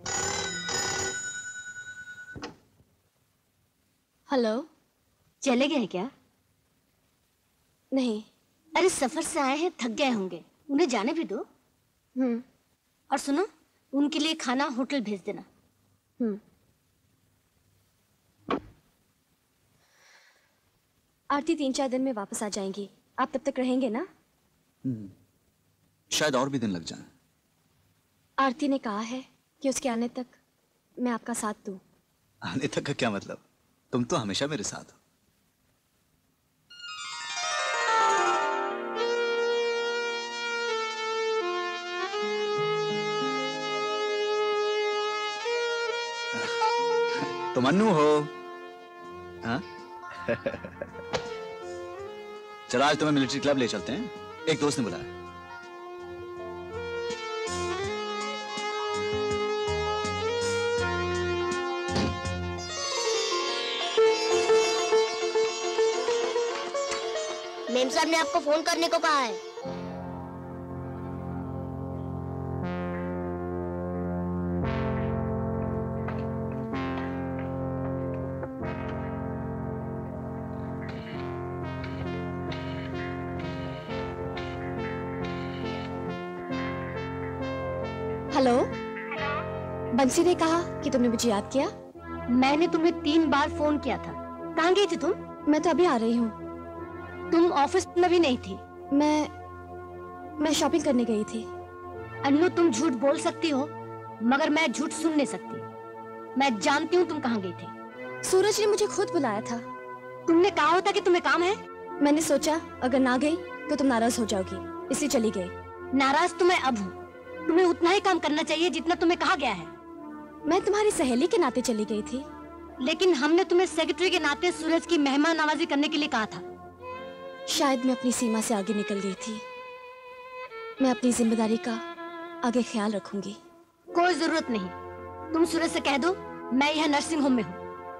हेलो, चले गए क्या? नहीं। अरे सफर से आए हैं, थक गए होंगे, उन्हें जाने भी दो। हम्म। और सुनो, उनके लिए खाना होटल भेज देना। हम्म। आरती तीन चार दिन में वापस आ जाएंगी। आप तब तक रहेंगे ना? हम्म। शायद और भी दिन लग जाएं। आरती ने कहा है कि उसके आने तक मैं आपका साथ दूं। आने तक का क्या मतलब? तुम तो हमेशा मेरे साथ हो। तुम अन्नू हो? हाँ? चलो आज तुम्हें मिलिट्री क्लब ले चलते हैं, एक दोस्त ने बुलाया। मेम साहब ने आपको फोन करने को कहा है। हेलो, बंसी ने कहा कि तुमने मुझे याद किया। मैंने तुम्हें तीन बार फोन किया था। कहाँ गई थी तुम? मैं तो अभी आ रही हूँ। तुम ऑफिस में भी नहीं थी। मैं मैं शॉपिंग करने गई थी। अन्नू, तुम झूठ बोल सकती हो मगर मैं झूठ सुन नहीं सकती। मैं जानती हूँ तुम कहाँ गई थी। सूरज ने मुझे खुद बुलाया था। तुमने कहा होता कि तुम्हें काम है। मैंने सोचा अगर ना गई तो तुम नाराज हो जाओगी, इसलिए चली गई। नाराज तो मैं अब हूँ। तुम्हें उतना ही काम करना चाहिए जितना तुम्हें कहा गया है। मैं तुम्हारी सहेली के नाते चली गई थी। लेकिन हमने तुम्हें सेक्रेटरी के नाते सूरज की मेहमान नवाजी करने के लिए कहा था। शायद मैं अपनी सीमा से आगे निकल गई थी। मैं अपनी जिम्मेदारी का आगे ख्याल रखूंगी। कोई जरूरत नहीं, तुम सूरज से कह दो मैं यह नर्सिंग होम में हूँ।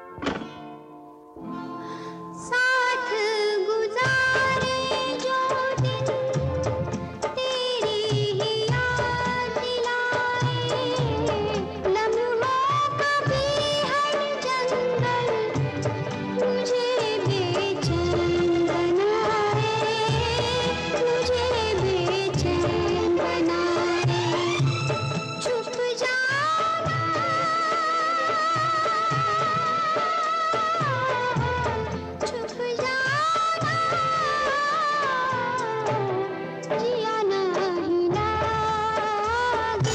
साथ गुजारे जो दिन तेरी ही याद दिलाए, लम्हों का बेहद जंगल मुझे बेचैन बनाए, मुझे बेचैन बनाए। छुप जाना, छुप जाना, जिया नहीं लागे।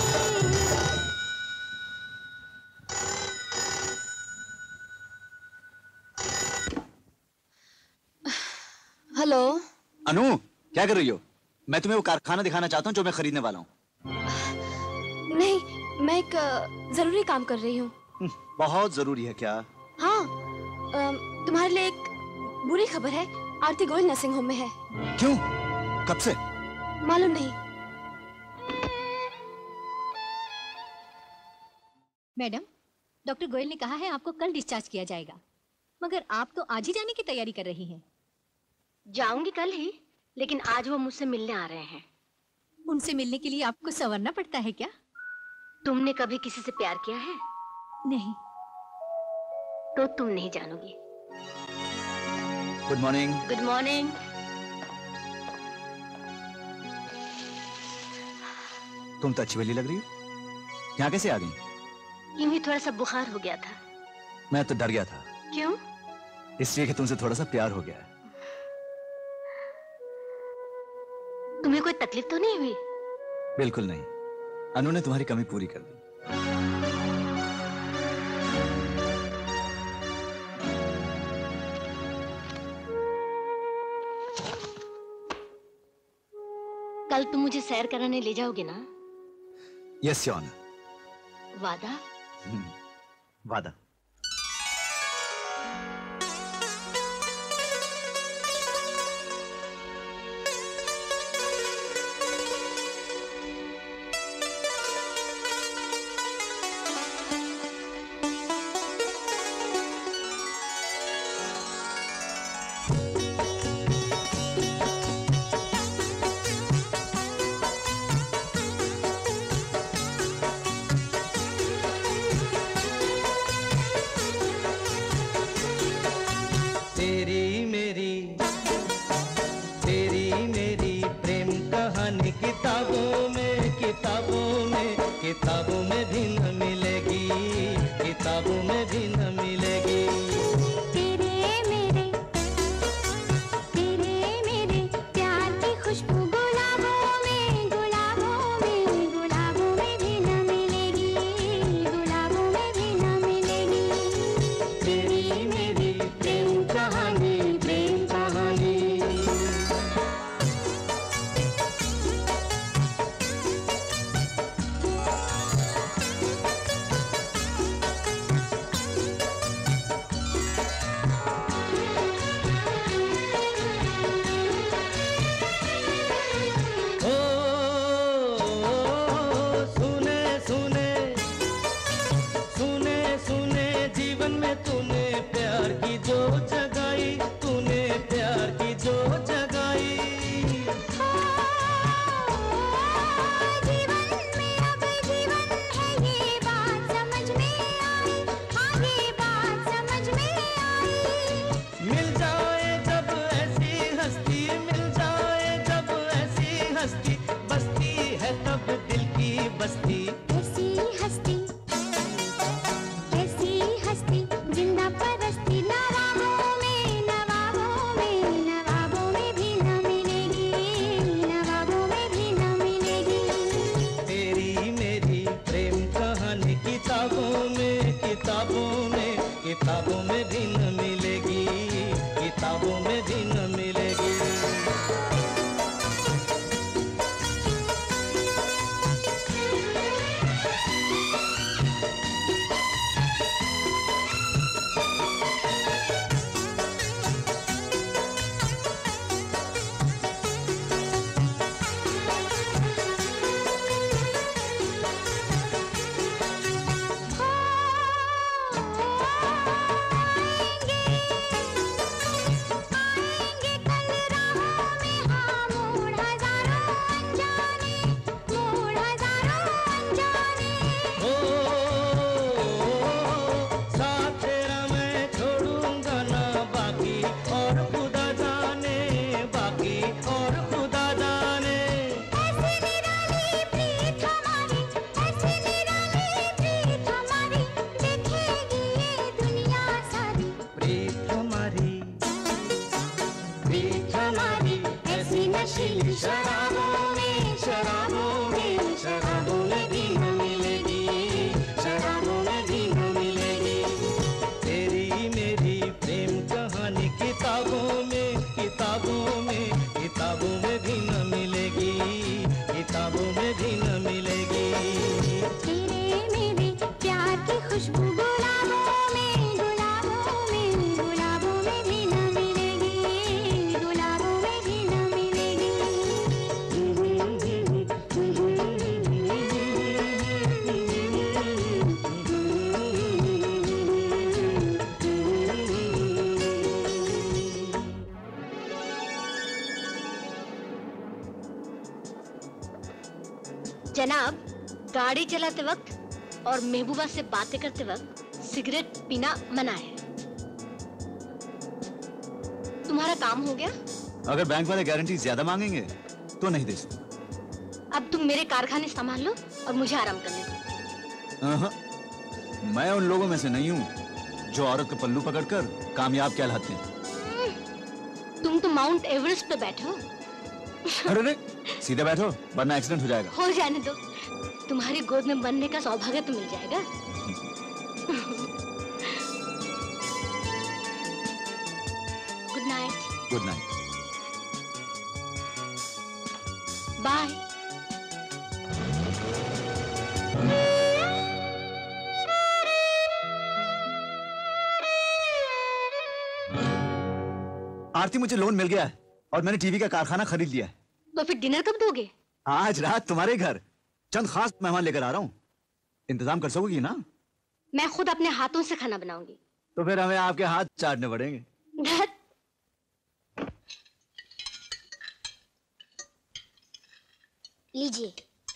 हेलो। अनु, क्या कर रही हो? मैं तुम्हें वो कारखाना दिखाना चाहता हूँ जो मैं खरीदने वाला हूँ। नहीं, मैं एक अ, जरूरी काम कर रही हूँ। बहुत जरूरी है क्या? हाँ, अ, तुम्हारे लिए एक बुरी खबर है। आरती गोयल नर्सिंग होम में है। क्यों? कब से? मालूम नहीं। मैडम, डॉक्टर गोयल ने कहा है आपको कल डिस्चार्ज किया जाएगा, मगर आप तो आज ही जाने की तैयारी कर रही हैं। जाऊंगी कल ही, लेकिन आज वो मुझसे मिलने आ रहे हैं। उनसे मिलने के लिए आपको संवरना पड़ता है क्या? तुमने कभी किसी से प्यार किया है? नहीं। तो तुम नहीं जानोगी। Good morning. Good morning. तुम तो अच्छी वाली लग रही हो। यहाँ कैसे आ गई? यूं ही थोड़ा सा बुखार हो गया था। मैं तो डर गया था। क्यों? इसलिए कि तुमसे थोड़ा सा प्यार हो गया है। तुम्हें कोई तकलीफ तो नहीं हुई? बिल्कुल नहीं। अनु ने तुम्हारी कमी पूरी कर दी। कल तुम मुझे सैर कराने ले जाओगे ना? Yes your honour. वादा? वादा। किताबों में भी न मिलेगी, किताबों में भी न मिलेगी। तेरे मेरे तेरे मेरे प्यार की खुशबू गुलाबों में गुलाबों में गुलाबों में भी न मिलेगी, गुलाबों में भी न मिलेगी। तेरी मेरी प्रेम कहानी, प्रेम कहानी। किताबों में, किताबों में भी न मिलेगी, किताबों में भी न मिलेगी। जनाब, गाड़ी चलाते वक्त और महबूबा से बातें करते वक्त सिगरेट पीना मना है। तुम्हारा काम हो गया? अगर बैंक वाले गारंटी ज्यादा मांगेंगे तो नहीं दे सकते। अब तुम मेरे कारखाने संभाल लो और मुझे आराम करने दो। मैं उन लोगों में से नहीं हूँ जो औरत को पल्लू पकड़कर कामयाब कहलाते हैं। तुम तो माउंट एवरेस्ट पे बैठो। अरे रे, सीधे बैठो वरना एक्सीडेंट हो जाएगा। हो जाने दो, तुम्हारी गोद में बनने का सौभाग्य तो मिल जाएगा। Good night. Good night. Bye. Aarti, मुझे लोन मिल गया है और मैंने टीवी का कारखाना खरीद लिया है। तो फिर डिनर कब दोगे? आज रात तुम्हारे घर चंद खास मेहमान लेकर आ रहा हूँ। इंतजाम कर सकोगी ना? मैं खुद अपने हाथों से खाना बनाऊंगी। तो फिर हमें आपके हाथ चाटने पड़ेंगे। लीजिए।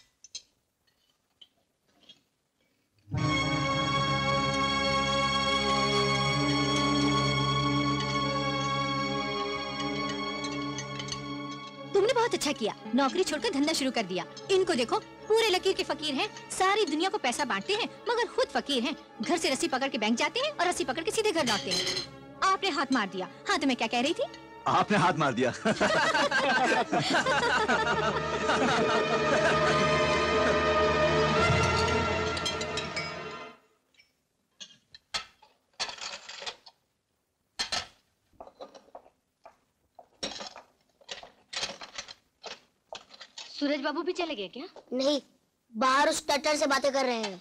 तुमने बहुत अच्छा किया, नौकरी छोड़कर धंधा शुरू कर दिया। इनको देखो, पूरे लकीर के फकीर हैं, सारी दुनिया को पैसा बांटते हैं मगर खुद फकीर हैं। घर से रस्सी पकड़ के बैंक जाते हैं और रस्सी पकड़ के सीधे घर लौटते हैं। आपने हाथ मार दिया। हाँ, तो मैं क्या कह रही थी? आपने हाथ मार दिया। सूरज बाबू भी चले गए क्या? नहीं, बाहर उस टटर से बातें कर रहे हैं।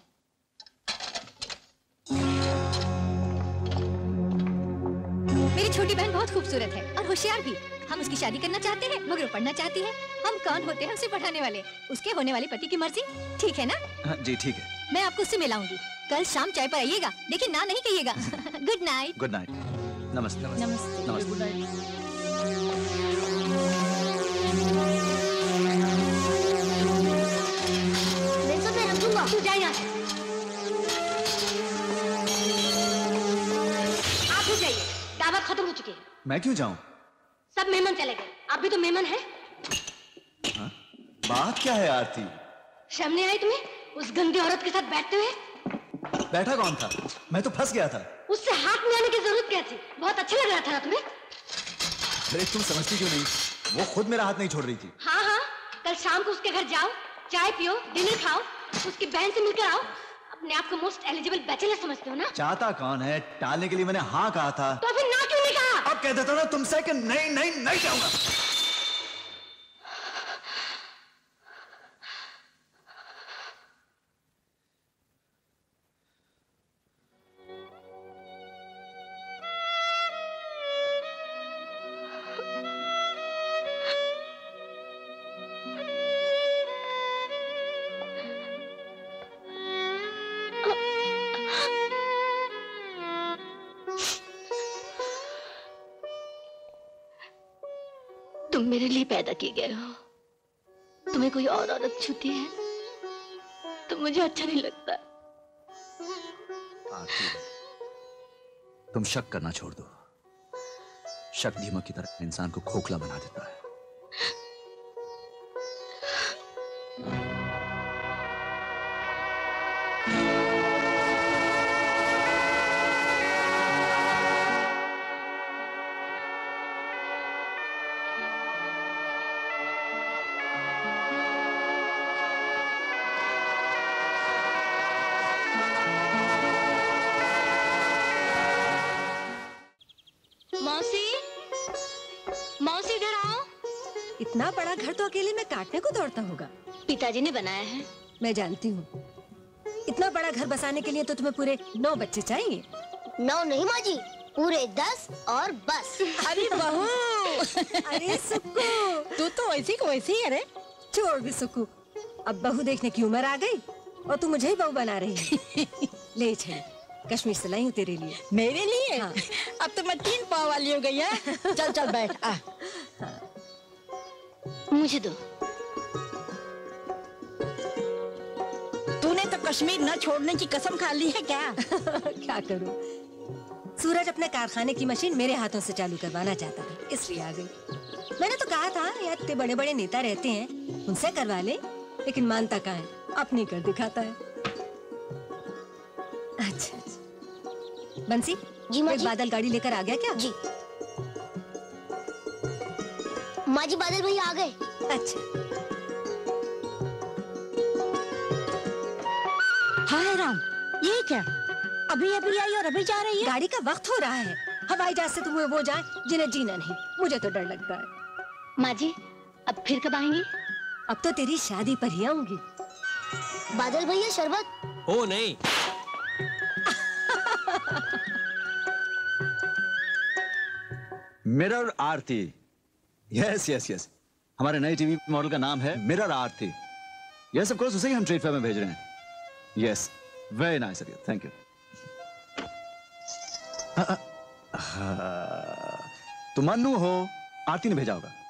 मेरी छोटी बहन बहुत खूबसूरत है और होशियार भी। हम उसकी शादी करना चाहते हैं मगर वो पढ़ना चाहती है। हम कौन होते हैं उसे पढ़ाने वाले? उसके होने वाले पति की मर्जी। ठीक है ना? जी ठीक है। मैं आपको उससे मिलाऊंगी। कल शाम चाय पर आइएगा, लेकिन ना नहीं कहिएगा। Good night. Good night. नमस्ते। नमस्ते। नमस्ते। Good night. तू जा यहाँ से। आप भी जाइए, दावत खत्म हो चुकी है। मैं क्यों जाऊं? सब मेहमान चले गए, आप भी तो मेहमान हैं। हाँ? बात क्या है आरती? शर्म नहीं आई तुम्हें उस गंदी औरत के साथ बैठते हुए? बैठा कौन था? मैं तो फंस गया था। उससे हाथ मिलाने की जरूरत क्या थी? बहुत अच्छा लग रहा था ना तुम्हें? अरे तुम समझती क्यों नहीं? वो खुद मेरा हाथ नहीं छोड़ रही थी। हाँ हाँ, कल शाम को उसके घर जाओ, चाय पियो, डिनर खाओ, उसकी बहन से मिलकर आओ। अपने आप को मोस्ट एलिजिबल बैचलर समझते हो ना? चाहता कौन है? टालने के लिए मैंने हाँ कहा था। तो फिर ना क्यों नहीं कहा? अब कह देता ना तुमसे कि नहीं नहीं नहीं जाऊंगा। तुम मेरे लिए पैदा किए गए हो। तुम्हें कोई और औरत छूती है तो मुझे अच्छा नहीं लगता। आरती, तुम शक करना छोड़ दो। शक दीमक की तरह इंसान को खोखला बना देता है। इतना बड़ा घर तो अकेले में काटने को दौड़ता होगा। पिताजी ने बनाया है। मैं जानती हूँ। इतना बड़ा घर बसाने के लिए तो तुम्हें पूरे नौ बच्चे चाहिए। नौ नहीं माँ जी, पूरे दस और बस। अरे बहू, अरे सुक्कू, तू तो वैसी को वैसी ही। अरे छोड़ भी सुक्कू, अब बहू देखने की उम्र आ गई और तू मुझे ही बहू बना रही है। ले छे, कश्मीर से लाई हूँ तेरे लिए। मेरे लिए? हाँ। अब तो मैं तीन पाव वाली हो गई है। चल चल बैठ। आ। मुझे दो। तूने तो कश्मीर न छोड़ने की कसम खा ली है क्या? क्या करूं? सूरज अपने कारखाने की मशीन मेरे हाथों से चालू करवाना चाहता था, इसलिए आ गई। मैंने तो कहा था यार, इतने बड़े बड़े नेता रहते हैं, उनसे करवा ले, लेकिन मानता कहाँ है, अपनी कर दिखाता है। अच्छा, अच्छा। बंसी जी माँ जी, बादल गाड़ी लेकर आ गया क्या? जी माँ जी, बादल भैया आ गए। अच्छा। हाय राम, ये क्या? अभी अभी आई और अभी जा रही है? गाड़ी का वक्त हो रहा है। हवाई जहाज से तुम्हें वो जाए जिन्हें जीना नहीं। मुझे तो डर लगता है। माँ जी, अब फिर कब आएंगी? अब तो तेरी शादी पर ही आऊंगी। बादल भैया शरबत? ओ नहीं। Mirror Aarti. Yes yes yes, हमारे नए टीवी मॉडल का नाम है mirror Aarti. Yes of course, उसे ही हम ट्रेड फेयर में भेज रहे हैं। Yes, very nice, thank you. तुम मन्नू हो, आरती ने भेजा होगा।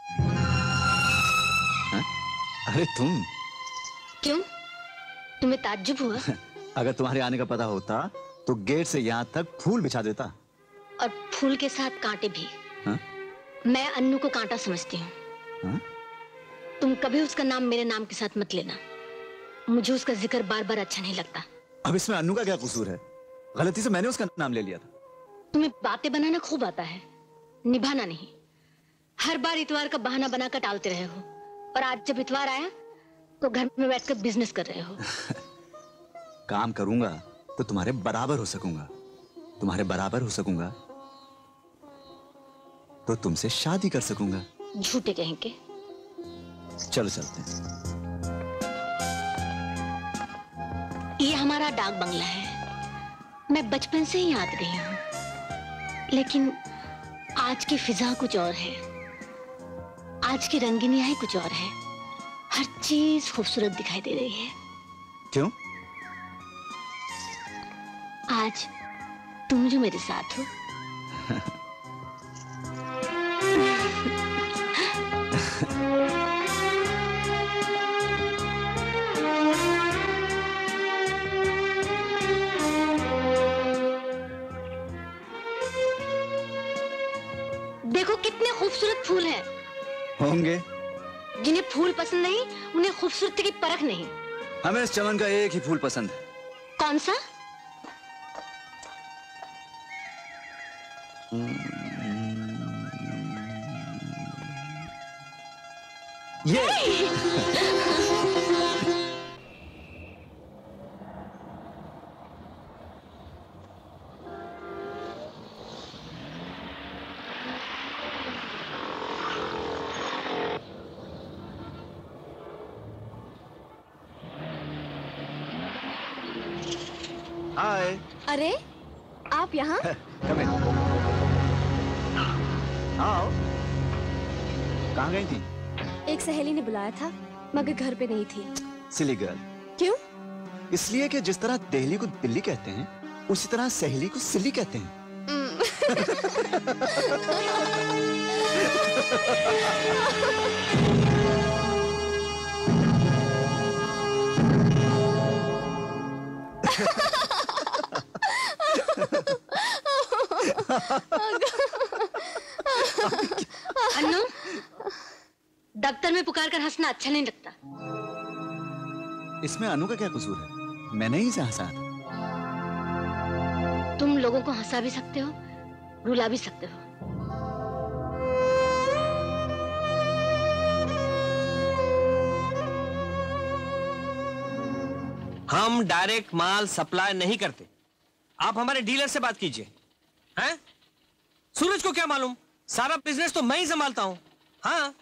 हा? अरे तुम क्यों? तुम्हें ताज्जुब हुआ? अगर तुम्हारे आने का पता होता तो गेट से यहाँ तक फूल बिछा देता। और फूल के साथ कांटे भी। हा? मैं अन्नू को कांटा समझती हूँ। हा? तुम कभी उसका नाम मेरे नाम के साथ मत लेना। मुझे उसका जिक्र बार बार अच्छा नहीं लगता। अब इसमें अन्नू का क्या कसूर है? गलती से मैंने उसका नाम ले लिया था। तुम्हें बातें बनाना खूब आता है, निभाना नहीं। हर बार इतवार का बहाना बनाकर टालते रहे हो, और आज जब इतवार आया तो घर में बैठकर बिजनेस कर रहे हो। काम करूंगा तो तुम्हारे बराबर हो सकूंगा। तुम्हारे बराबर हो सकूंगा तो तुमसे शादी कर सकूंगा। झूठे कहीं के। चलो चलते हैं। ये हमारा डाक बंगला है। मैं बचपन से ही याद गई हूँ, लेकिन आज की फिजा कुछ और है, आज की रंगीनियां ही कुछ और है। हर चीज खूबसूरत दिखाई दे रही है। क्यों? आज तुम जो मेरे साथ हो। देखो कितने खूबसूरत फूल हैं। होंगे। जिन्हें फूल पसंद नहीं, उन्हें खूबसूरती की परख नहीं। हमें इस चमन का एक ही फूल पसंद है। कौन सा? ये। अरे आप यहाँ? कम इन। आओ। कहाँ गई थी? एक सहेली ने बुलाया था मगर घर पे नहीं थी। Silly girl. क्यों? इसलिए कि जिस तरह दिल्ली को दिल्ली कहते हैं उसी तरह सहेली को सिल्ली कहते हैं। अन्नू, दफ्तर में पुकार कर हंसना अच्छा नहीं लगता। इसमें अनु का क्या कसूर है? मैंने ही इसे हंसा था। तुम लोगों को हंसा भी सकते हो, रुला भी सकते हो। हम डायरेक्ट माल सप्लाई नहीं करते। आप हमारे डीलर से बात कीजिए। हैं? सूरज को क्या मालूम? सारा बिजनेस तो मैं ही संभालता हूं। हाँ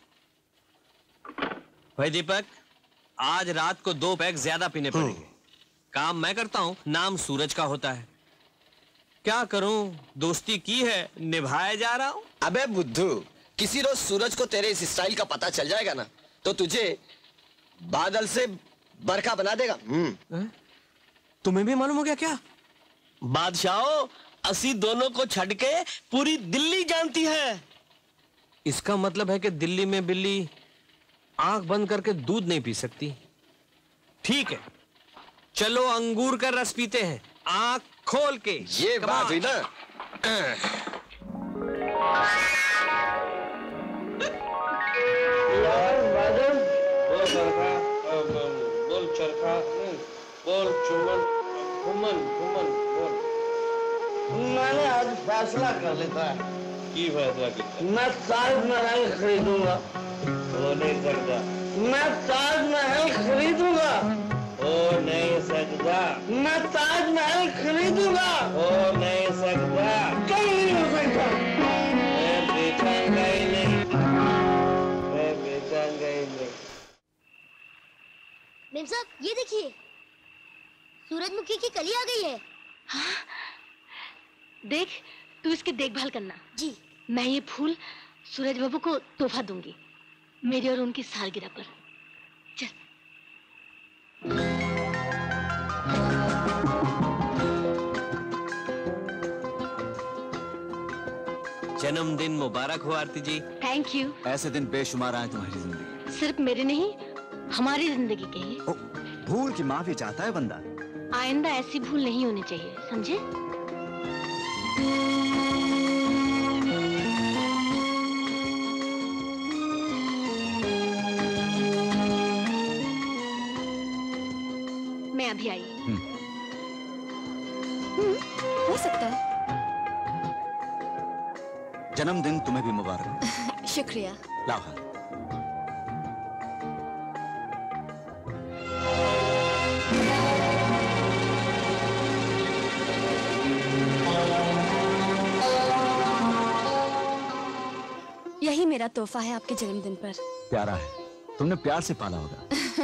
भाई दीपक, आज रात को दो पैक ज्यादा पीने पड़ेंगे। काम मैं करता हूं, नाम सूरज का होता है। क्या करूं, दोस्ती की है, निभाया जा रहा हूं। अबे बुद्धू, किसी रोज सूरज को तेरे इस स्टाइल का पता चल जाएगा ना, तो तुझे बादल से बरखा बना देगा। हम्म। तुम्हें भी मालूम हो गया क्या? बादशाहों, असी दोनों को छड़ के पूरी दिल्ली जानती है। इसका मतलब है कि दिल्ली में बिल्ली आंख बंद करके दूध नहीं पी सकती। ठीक है, चलो अंगूर का रस पीते हैं, आंख खोल के। ये बात हुई ना। बोल चरखा, बोल चुमन, घुमन घुमन बोल। मैंने आज फैसला कर लेता है। की फैसला किया? मैं ताजमहल खरीदूंगा। हो नहीं सकता। मैं ताजमहल खरीदूंगा। हो नहीं सकता। मैं ताजमहल खरीदूंगा। हो नहीं सकता। क्यों नहीं हो सकता? मैं बेचूंगा ही नहीं। मैं बेचूंगा ही नहीं। मेम साहब, ये देखिए, सूरजमुखी की कली आ गई है। हाँ? देख, तू इसकी देखभाल करना। जी। मैं ये फूल सूरज बाबू को तोहफा दूंगी, मेरी और उनकी सालगिरह पर। चल। जन्मदिन मुबारक हो आरती जी। Thank you. ऐसे दिन बेशुमार आए तुम्हारी जिंदगी। सिर्फ मेरे नहीं, हमारी जिंदगी के ही। भूल की माफी चाहता है बंदा। आइंदा ऐसी भूल नहीं होनी चाहिए, समझे? मैं अभी आई। हो सकता है। जन्मदिन तुम्हें भी मुबारक। शुक्रिया। लाओ हाथ। यही मेरा तोहफा है आपके जन्मदिन पर। प्यारा है, तुमने प्यार से पाला होगा।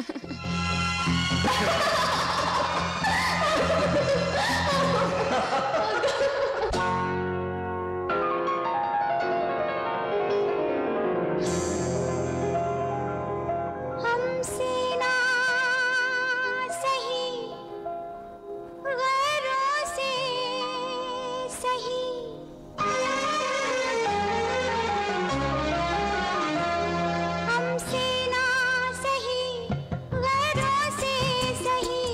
हमसे ना सही, गैरों से सही, हमसे ना सही, गैरों से सही,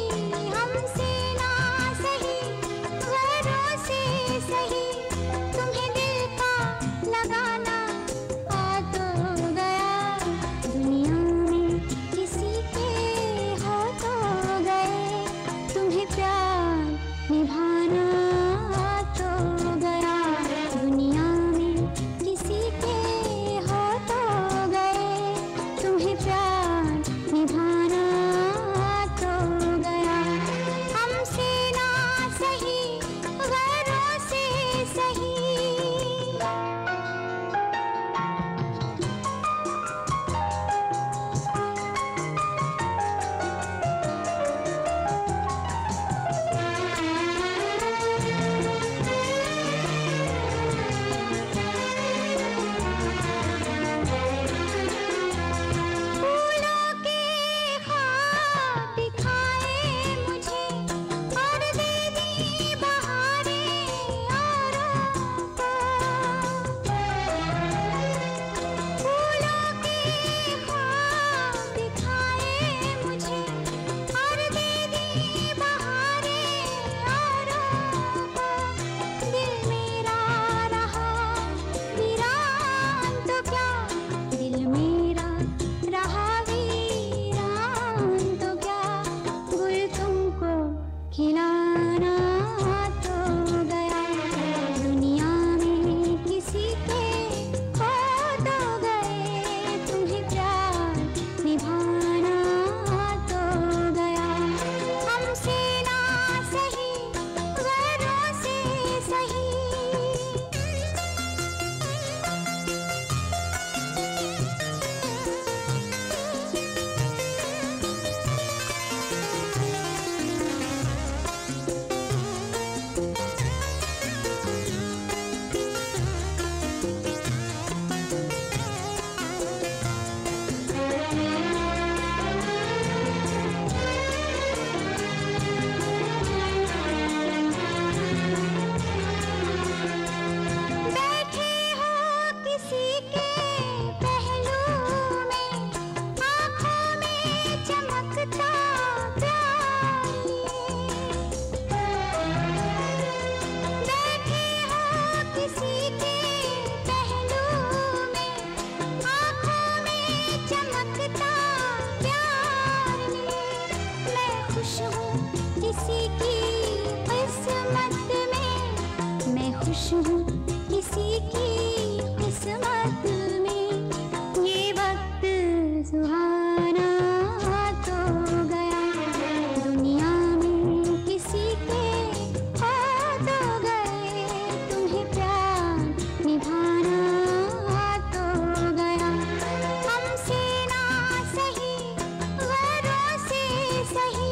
खुश हूँ किसी की किस्मत में, ये वक्त सुहाना तो गया, दुनिया में किसी के हो तो गए, तुम्हें प्यार निभाना तो गया, हमसे ना सही गैरों से सही।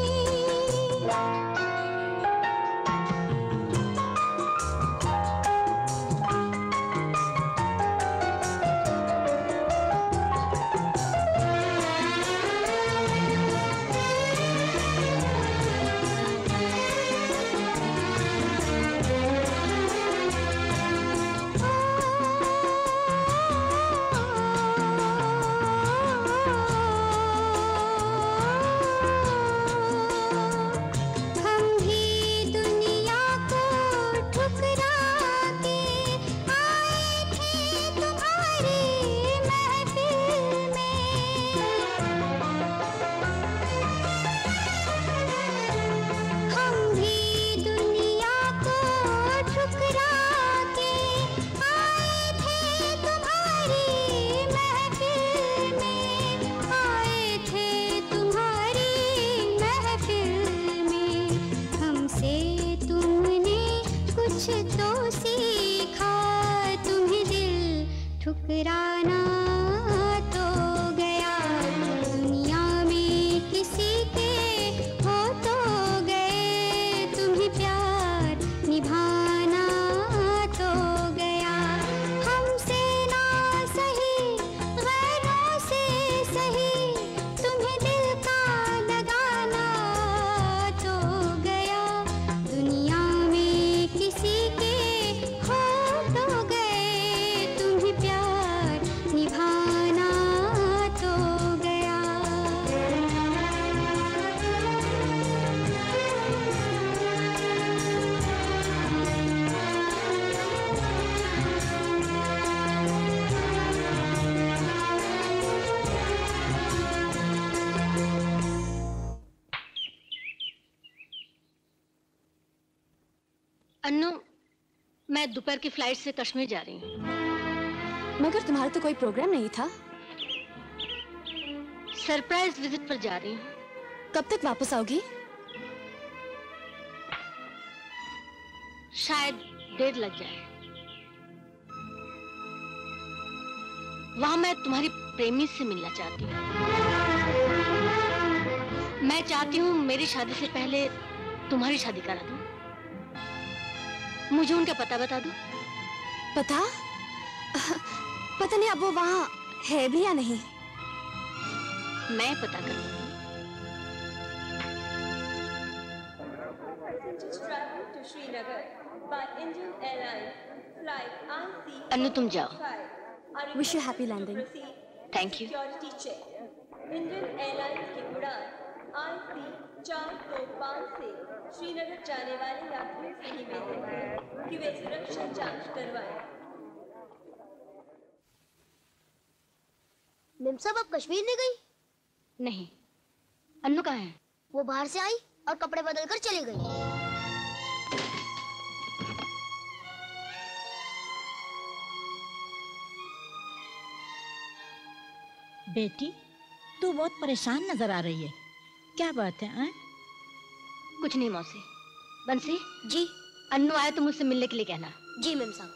हम भी दुनिया को ठुकरा के आए थे तुम्हारी महफिल में, हम भी दुनिया को ठुकरा के आए थे तुम्हारी महफिल में, आए थे तुम्हारी महफिल में, हमसे तुमने कुछ तो सीखा, तुम्हें दिल ठुकराना तो गया, दुनिया में किसी के हो तो गए, तुम्हें प्यार निभाना तो गया, हमसे ना सही गैरों से सही, तुम्हें दिल का लगाना तो गया, दुनिया में किसी के हो तो गए, तुम्हें प्यार निभाना तो गया। अन्नू, मैं दोपहर की फ्लाइट से कश्मीर जा रही हूँ। मगर तुम्हारा तो कोई प्रोग्राम नहीं था। सरप्राइज विजिट पर जा रही हूँ। कब तक वापस आओगी? शायद देर लग जाए। वहां मैं तुम्हारी प्रेमी से मिलना चाहती हूँ। मैं चाहती हूँ मेरी शादी से पहले तुम्हारी शादी करा दूं। मुझे उनका पता बता दो। पता? पता नहीं अब वो वहाँ है भी या नहीं। मैं पता करूंगी। अन्नू तुम जाओ। Wish you happy landing. Thank you. Indian Airlines की उड़ान आरती चार सौ पाँच से श्रीनगर जाने वाले यात्रियों से निवेदन है कि वे सुरक्षा जांच करवाएं। निम साहब अब कश्मीर नहीं गई? नहीं। अन्नू कहाँ है? वो बाहर से आई और कपड़े बदल कर चली गई। बेटी, तू बहुत परेशान नजर आ रही है। क्या बात है? आ? कुछ नहीं मौसी। बंसी जी। अन्नू आए तो मुझसे मिलने के लिए कहना। जी मैम साहब।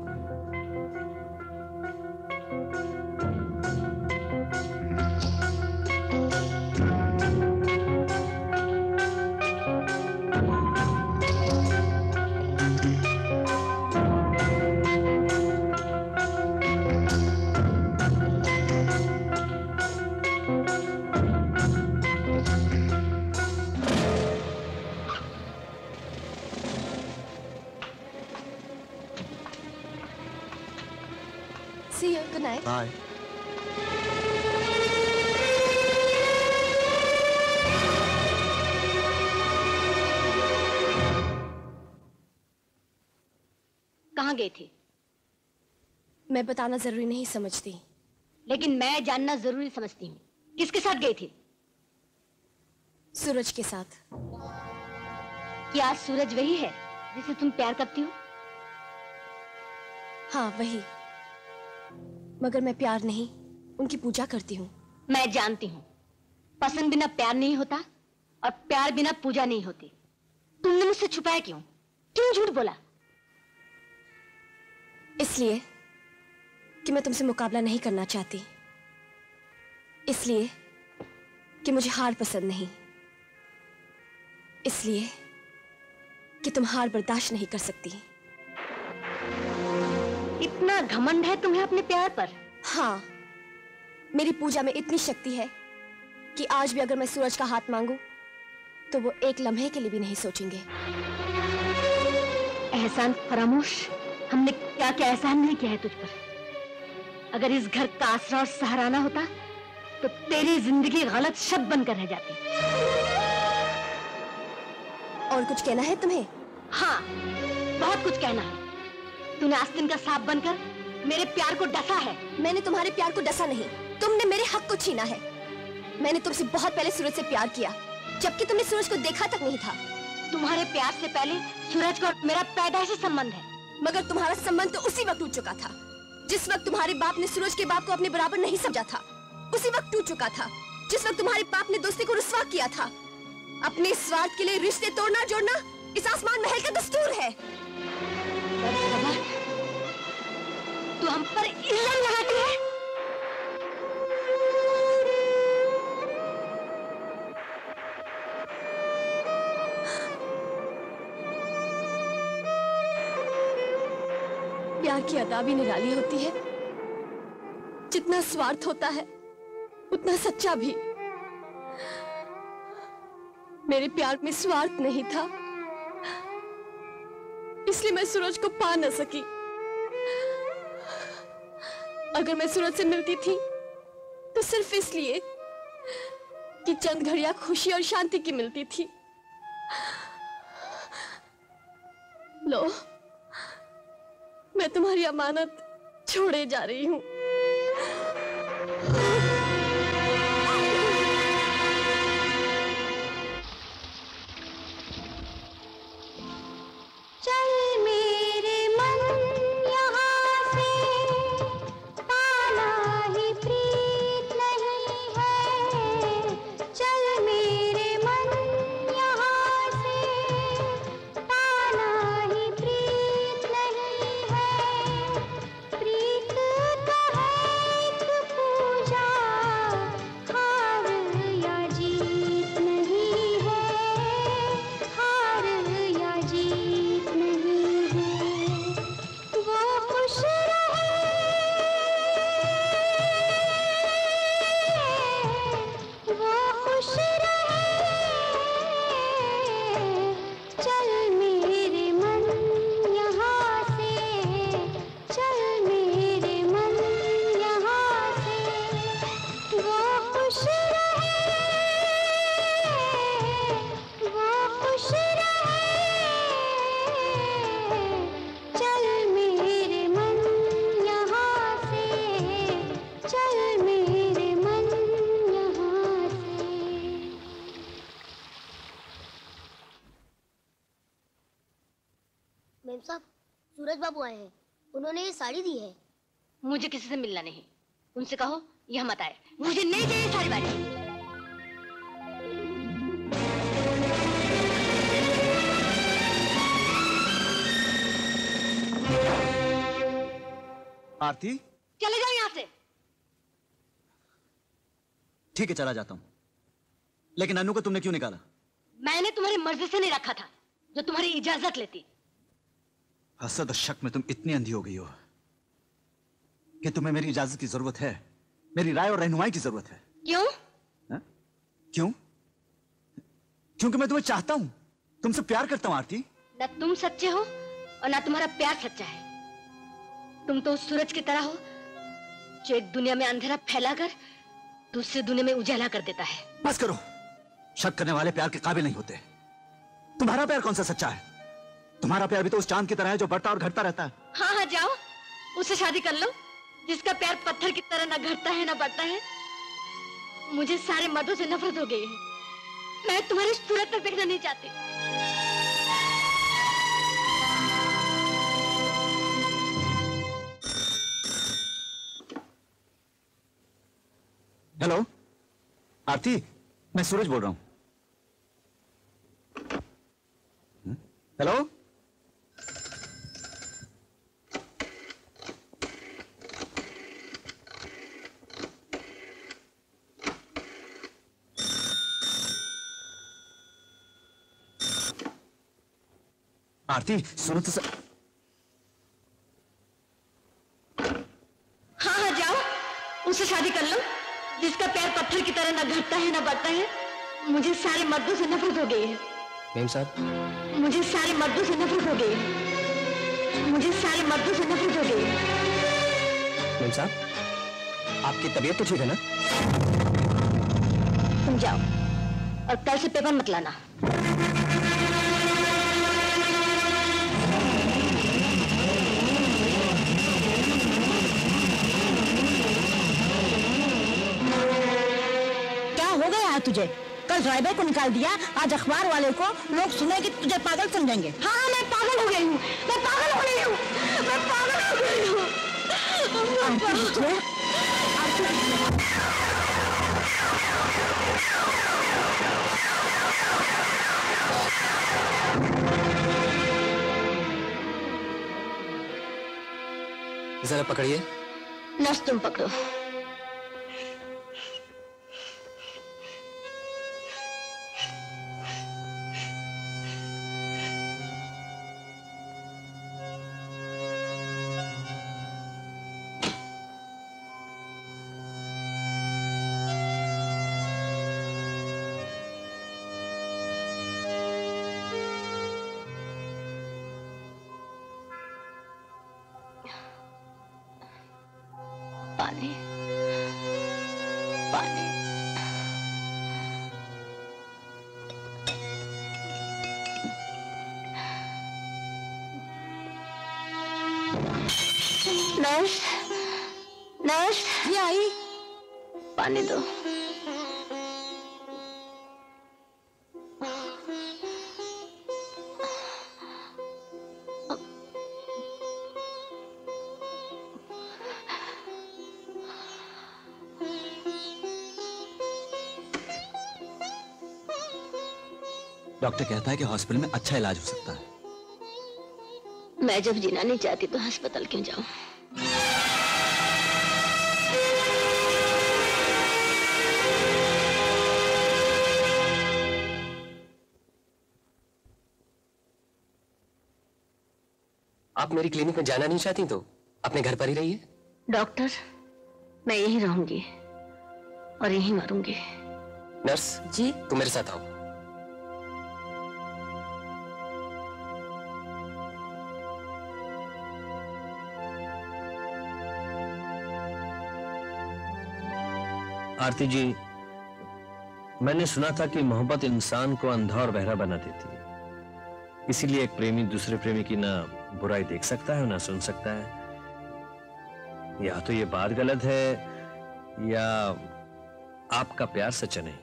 See you. Good night. Bye. कहाँ गए थे? मैं बताना जरूरी नहीं समझती। लेकिन मैं जानना जरूरी समझती हूँ। किसके साथ गए थे? सूरज के साथ। क्या सूरज वही है जिसे तुम प्यार करती हो? हाँ वही, मगर मैं प्यार नहीं, उनकी पूजा करती हूँ। मैं जानती हूँ, पसंद बिना प्यार नहीं होता और प्यार बिना पूजा नहीं होती। तुमने मुझसे छुपाया क्यों? क्यों झूठ बोला? इसलिए कि मैं तुमसे मुकाबला नहीं करना चाहती, इसलिए कि मुझे हार पसंद नहीं, इसलिए कि तुम हार बर्दाश्त नहीं कर सकती। इतना घमंड है तुम्हें अपने प्यार पर? हाँ, मेरी पूजा में इतनी शक्ति है कि आज भी अगर मैं सूरज का हाथ मांगू तो वो एक लम्हे के लिए भी नहीं सोचेंगे। एहसान फरामोश, हमने क्या क्या एहसान नहीं किया है तुझ पर। अगर इस घर का आसरा और सहाराना होता तो तेरी जिंदगी गलत शब्द बनकर रह जाती। और कुछ कहना है तुम्हें? हाँ, बहुत कुछ कहना है। तूने आस्तीन का सांप बनकर मेरे प्यार को डसा है। मैंने तुम्हारे प्यार को डसा नहीं, तुमने मेरे हक को छीना है। मैंने तुमसे बहुत पहले सूरज से प्यार किया, जबकि तुमने सूरज को देखा तक नहीं था। तुम्हारे प्यार से पहले सूरज का मेरा पैदाइशी संबंध है। मगर तुम्हारा संबंध तो उसी वक्त टूट चुका था जिस वक्त तुम्हारे बाप ने सूरज के बाप को अपने बराबर नहीं समझा था। उसी वक्त टूट चुका था जिस वक्त तुम्हारे बाप ने दोस्ती को रुस्वा किया था। अपने स्वार्थ के लिए रिश्ते तोड़ना जोड़ना इस आसमान महल का दस्तूर है। तू हम पर इल्जाम लगाती है। प्यार की अदा भी निराली होती है। जितना स्वार्थ होता है उतना सच्चा भी। मेरे प्यार में स्वार्थ नहीं था, इसलिए मैं सूरज को पा न सकी। अगर मैं सूरज से मिलती थी तो सिर्फ इसलिए कि चंद घड़ियां खुशी और शांति की मिलती थी। लो, मैं तुम्हारी अमानत छोड़े जा रही हूं। चल मेरे मन यहाँ से, पाना ही प्रीत नहीं है। चल मेरे मन यहाँ से, पाना ही प्रीत नहीं है। प्रीत तो है एक पूजा, हार या जीत नहीं है। हार या जीत नहीं है। वो खुश रहे, वो खुश रहे। चल मेरे मन यहाँ से, चल मेरे मन यहाँ से। वो खुश रहे, वो खुश रहे। चल मेरे मन यहाँ से, चल मेरे मन यहाँ से। मेम साहब, सूरज बाबू आए हैं। उन्होंने ये साड़ी दी है। मुझे किसी से मिलना नहीं। उनसे कहो यह मत आए। मुझे नहीं चाहिए सारी बातें। आरती, चले जाओ यहाँ से। ठीक है चला जाता हूं, लेकिन अनु को तुमने क्यों निकाला? मैंने तुम्हारी मर्जी से नहीं रखा था, जो तुम्हारी इजाजत लेती। हसद और शक में तुम इतनी अंधी हो गई हो कि तुम्हें मेरी इजाजत की जरूरत है, मेरी राय और रहनुमाई की जरूरत है। क्यों? हा? क्यों? क्योंकि मैं तुम्हें चाहता हूं, तुमसे प्यार करता हूं आरती। न तुम सच्चे हो और न तुम्हारा प्यार सच्चा है। तुम तो उस सूरज की तरह हो जो एक दुनिया में अंधेरा फैलाकर दूसरी दुनिया में उजाला कर देता है। बस करो, शक करने वाले प्यार के काबिल नहीं होते। तुम्हारा प्यार कौन सा सच्चा है? तुम्हारा प्यार भी तो उस चांद की तरह है जो बढ़ता और घटता रहता है। हाँ हाँ जाओ, उससे शादी कर लो जिसका प्यार पत्थर की तरह न घटता है न बढ़ता है। मुझे सारे मर्दों से नफरत हो गई है। मैं तुम्हारी सूरत तक देखना नहीं चाहती। हेलो आरती, मैं सूरज बोल रहा हूं। हेलो आरती, सुनो तो सर। हाँ हाँ जाओ, उससे शादी कर लो जिसका पैर पत्थर की तरह न घटता है न बढ़ता है। मुझे सारे मर्दों से नफरत हो गई है। मेम साहब, मुझे सारे मर्दों से नफरत हो गई है। मुझे सारे मर्दों से नफरत हो गई है। मेम साहब, आपकी तबीयत तो ठीक है ना? तुम जाओ और कल से पेपर मत लाना। क्या हो गया तुझे? कल ड्राइवर को निकाल दिया, आज अखबार वाले को लोग सुने कि तुझे पागल समझेंगे। हाँ हाँ मैं पागल हो गई हूँ, मैं पागल हो गई हूँ, मैं पागल हो गई हूँ। जरा पकड़िए। नर्स तुम पकड़ो। पानी पानी नर्स नर्स ये आई, पानी दो। डॉक्टर कहता है कि हॉस्पिटल में अच्छा इलाज हो सकता है। मैं जब जीना नहीं चाहती तो अस्पताल क्यों जाऊं? आप मेरी क्लिनिक में जाना नहीं चाहती तो अपने घर पर ही रहिए। डॉक्टर, मैं यहीं रहूंगी और यहीं मरूंगी। नर्स जी, तुम मेरे साथ आओ। आरती जी, मैंने सुना था कि मोहब्बत इंसान को अंधा और बहरा बना देती है, इसीलिए एक प्रेमी दूसरे प्रेमी की ना बुराई देख सकता है ना सुन सकता है। या तो ये बात गलत है या आपका प्यार सच्चा नहीं।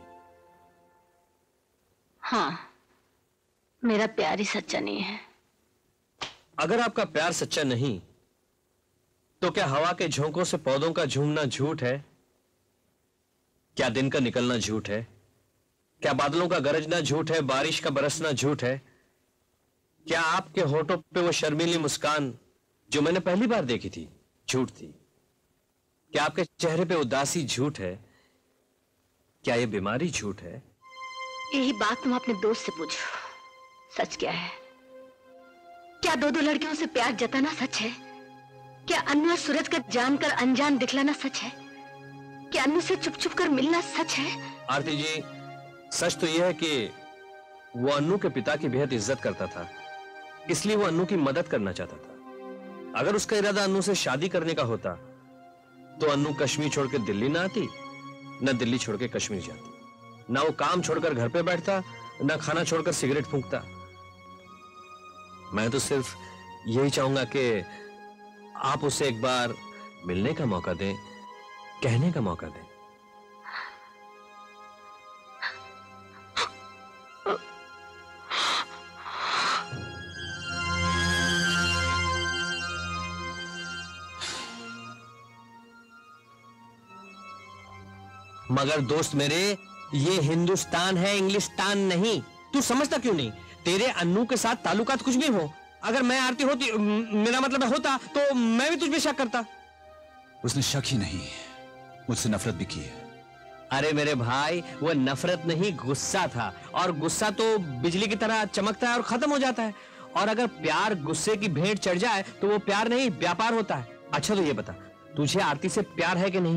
हाँ, मेरा प्यार ही सच्चा नहीं है। अगर आपका प्यार सच्चा नहीं तो क्या हवा के झोंकों से पौधों का झूमना झूठ है? क्या दिन का निकलना झूठ है? क्या बादलों का गरजना झूठ है? बारिश का बरसना झूठ है? क्या आपके होठों पे वो शर्मीली मुस्कान जो मैंने पहली बार देखी थी झूठ थी? क्या आपके चेहरे पे उदासी झूठ है? क्या ये बीमारी झूठ है? यही बात तुम अपने दोस्त से पूछो, सच क्या है? क्या दो दो लड़कियों से प्यार जताना सच है? क्या अन्नू और सूरज का जानकर अनजान दिखलाना सच है? क्या अन्नू से चुप चुप कर मिलना सच है? आरती जी, सच तो यह है कि वो अन्नू के पिता की बेहद इज्जत करता था, इसलिए वो अन्नू की मदद करना चाहता था। अगर उसका इरादा अन्नू से शादी करने का होता तो अन्नू कश्मीर छोड़ के दिल्ली ना आती, न दिल्ली छोड़ के कश्मीर जाती, ना वो काम छोड़कर घर पे बैठता, ना खाना छोड़कर सिगरेट फूंकता। मैं तो सिर्फ यही चाहूंगा कि आप उसे एक बार मिलने का मौका दें, कहने का मौका दें। मगर दोस्त मेरे, ये हिंदुस्तान है, इंग्लिस्तान नहीं। तू समझता क्यों नहीं? तेरे अन्नू के साथ ताल्लुकात कुछ भी हो, अगर मैं आरती होती, मेरा मतलब होता, तो मैं भी तुझ पे शक करता। उसने शक ही नहीं, मुझसे नफरत भी की है। अरे मेरे भाई, वो नफरत नहीं, गुस्सा था, और गुस्सा तो बिजली की तरह चमकता है और खत्म हो जाता है। और अगर प्यार गुस्से की भेंट चढ़ जाए तो वो प्यार नहीं, व्यापार होता है। अच्छा तो ये बता, तुझे आरती से प्यार है कि नहीं?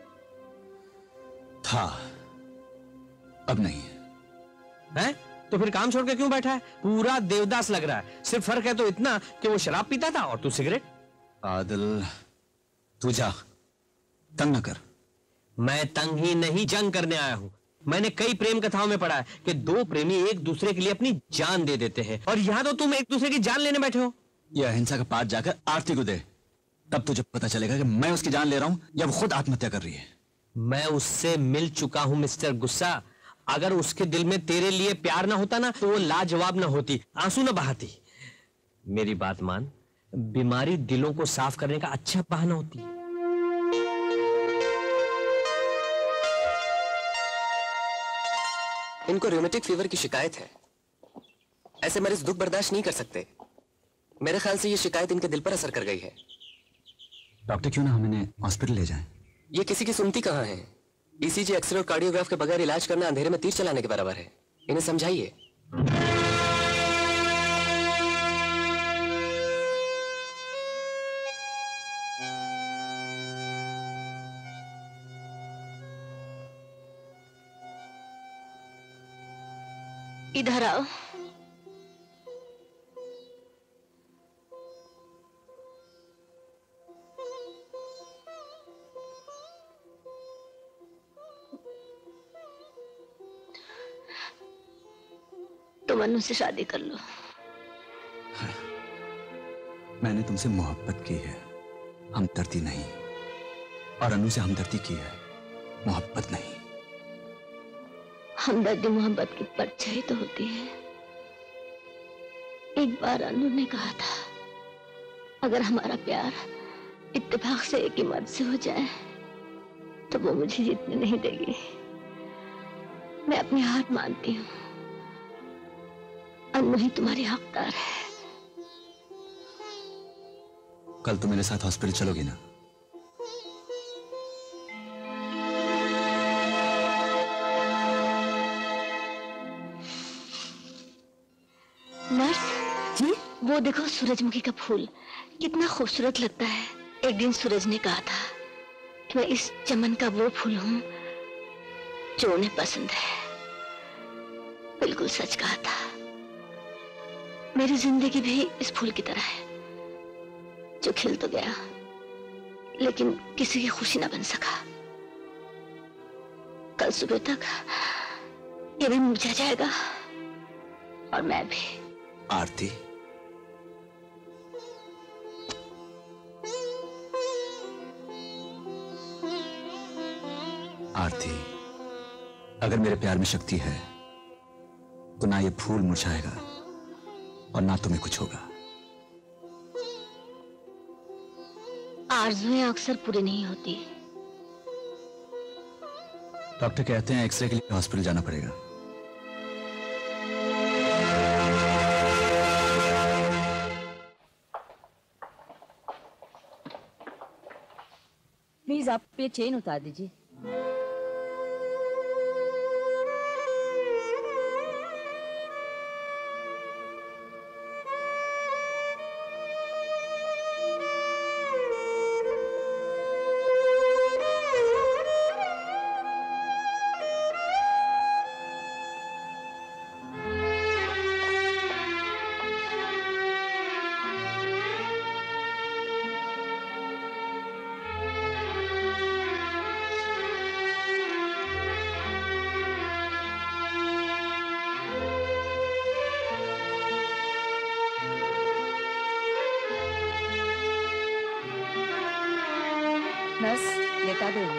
था, अब नहीं है। तो फिर काम छोड़ के क्यों बैठा है? पूरा देवदास लग रहा है। सिर्फ फर्क है तो इतना कि वो शराब पीता था और तू सिगरेट। आदिल, तू जा, तंग न कर। मैं तंग ही नहीं, जंग करने आया हूं। मैंने कई प्रेम कथाओं में पढ़ा है कि दो प्रेमी एक दूसरे के लिए अपनी जान दे देते हैं, और यहां तो तुम एक दूसरे की जान लेने बैठे हो। यह अहिंसा का पाठ जाकर आरती को दे, तब तुझे पता चलेगा कि मैं उसकी जान ले रहा हूं या वो खुद आत्महत्या कर रही है। मैं उससे मिल चुका हूं मिस्टर गुस्सा। अगर उसके दिल में तेरे लिए प्यार ना होता ना, तो वो लाजवाब ना होती, आंसू ना बहाती। मेरी बात मान, बीमारी दिलों को साफ करने का अच्छा बहाना होती है। इनको रूमेटिक फीवर की शिकायत है। ऐसे मरीज दुख बर्दाश्त नहीं कर सकते। मेरे ख्याल से ये शिकायत इनके दिल पर असर कर गई है। डॉक्टर, क्यों ना हम इन्हें हॉस्पिटल ले जाएं? ये किसी की सुनती कहां है? ईसीजी, एक्सरे और कार्डियोग्राफ के बगैर इलाज करना अंधेरे में तीर चलाने के बराबर है। इन्हें समझाइए। इधर आओ। तुम अनु से शादी कर लो। मैंने तुमसे मोहब्बत की है, हमदर्दी नहीं। और अनु से हमदर्दी की है, मोहब्बत नहीं। हमदर्दी मोहब्बत की परछाई तो होती है। एक बार अनु ने कहा था, अगर हमारा प्यार इत्तेफाक से एक ही मर्द से हो जाए तो वो मुझे जीतने नहीं देगी। मैं अपनी हार मानती हूँ। अनु ही तुम्हारी हकदार है। कल तुम मेरे साथ हॉस्पिटल चलोगी ना? नर्स जी, वो देखो सूरजमुखी का फूल कितना खूबसूरत लगता है। एक दिन सूरज ने कहा था कि मैं इस चमन का वो फूल हूं जो उन्हें पसंद है। बिल्कुल सच कहा था। मेरी जिंदगी भी इस फूल की तरह है जो खिल तो गया लेकिन किसी की खुशी ना बन सका। कल सुबह तक ये भी मुरझा जाएगा और मैं भी। आरती, आरती, अगर मेरे प्यार में शक्ति है तो ना ये फूल मुरझाएगा और ना तुम्हें कुछ होगा। आरज़ुएं अक्सर पूरी नहीं होती। डॉक्टर कहते हैं एक्सरे के लिए हॉस्पिटल जाना पड़ेगा। प्लीज आप ये चेन उतार दीजिए। नर्स, लेटा दो।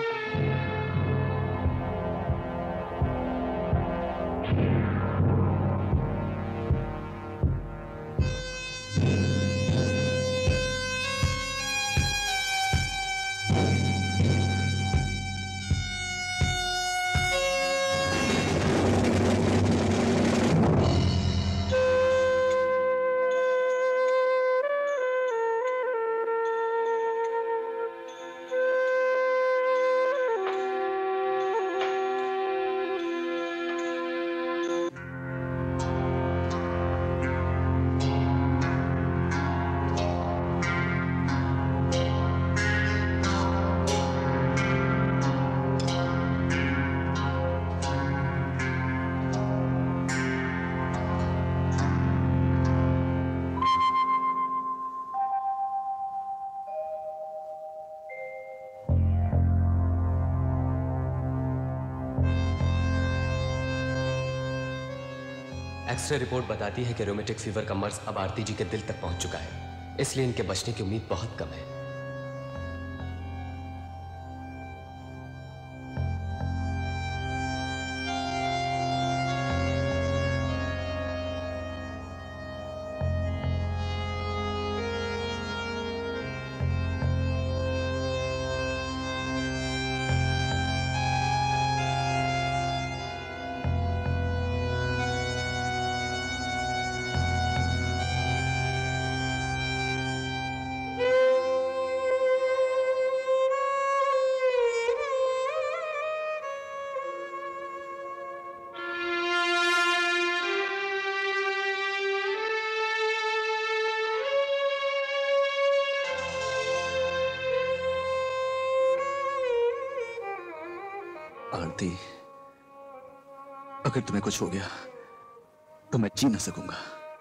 एक्सरे रिपोर्ट बताती है कि रोमेटिक फीवर का मर्ज अब आरती जी के दिल तक पहुंच चुका है, इसलिए इनके बचने की उम्मीद बहुत कम है। आरती, अगर तुम्हें कुछ हो गया तो मैं जी ना सकूंगा।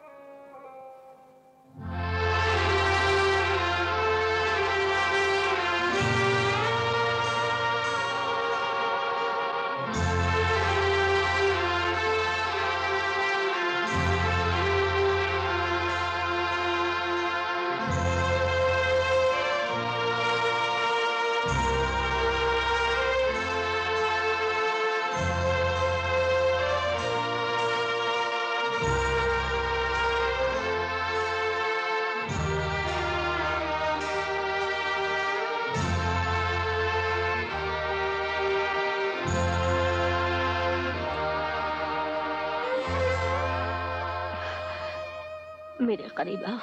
मेरे करीब आओ।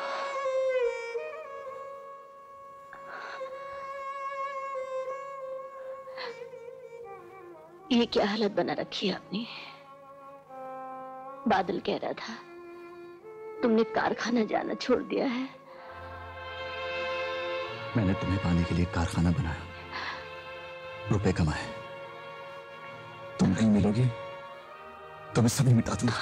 ये क्या हालत बना रखी है आपने? बादल कह रहा था तुमने कारखाना जाना छोड़ दिया है। मैंने तुम्हें पाने के लिए कारखाना बनाया, रुपए कमाए। तुम नहीं मिलोगी तो मैं सभी मिटा दूंगा।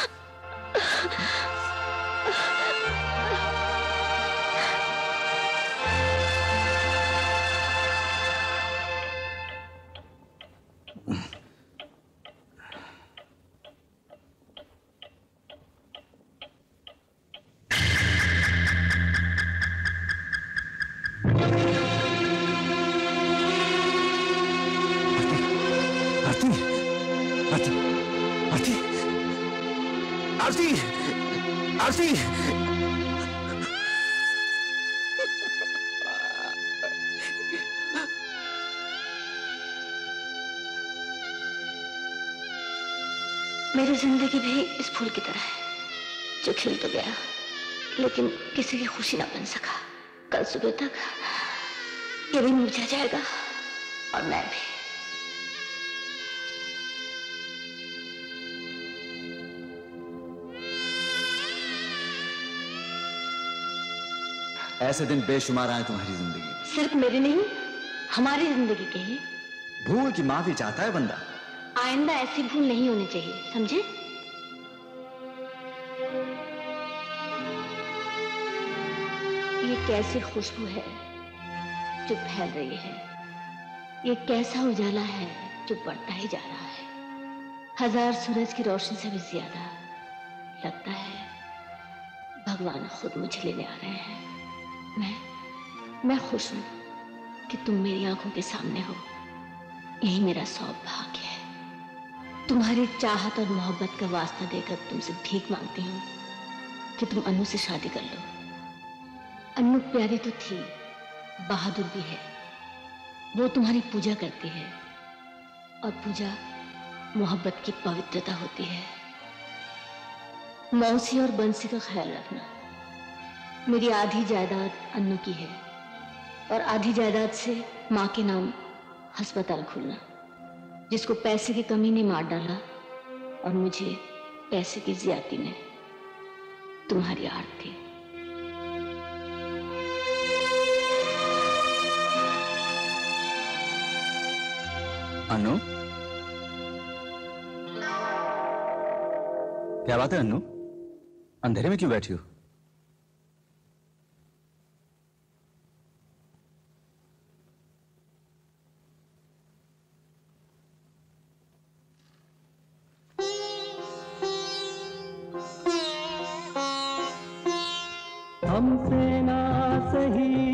मेरी जिंदगी भी इस फूल की तरह है जो खिल तो गया लेकिन किसी की खुशी ना बन सका। कल सुबह तक ये भी मुरझा जाएगा और मैं भी। ऐसे दिन बेशुमार आए तुम्हारी जिंदगी में। सिर्फ मेरी नहीं, हमारी जिंदगी के ही। भूल की माफी चाहता है बंदा। आइंदा ऐसी भूल नहीं होनी चाहिए, समझे? ये कैसी खुशबू है जो फैल रही है, ये कैसा उजाला है जो बढ़ता ही जा रहा है। हजार सूरज की रोशनी से भी ज्यादा लगता है भगवान खुद मुझे लेने आ रहे हैं। मैं मैं खुश हूं कि तुम मेरी आंखों के सामने हो। यही मेरा सौभाग्य है। तुम्हारी चाहत और मोहब्बत का वास्ता देकर तुमसे भीख मांगती हूँ कि तुम अनु से शादी कर लो। अनु प्यारी तो थी, बहादुर भी है। वो तुम्हारी पूजा करती है और पूजा मोहब्बत की पवित्रता होती है। मौसी और बंसी का ख्याल रखना। मेरी आधी जायदाद अन्नू की है और आधी जायदाद से माँ के नाम अस्पताल खोलना, जिसको पैसे की कमी ने मार डाला और मुझे पैसे की ज्यादती ने। तुम्हारी आरती। अनु, क्या बात है अनु? अंधेरे में क्यों बैठी हो? हमसे ना सही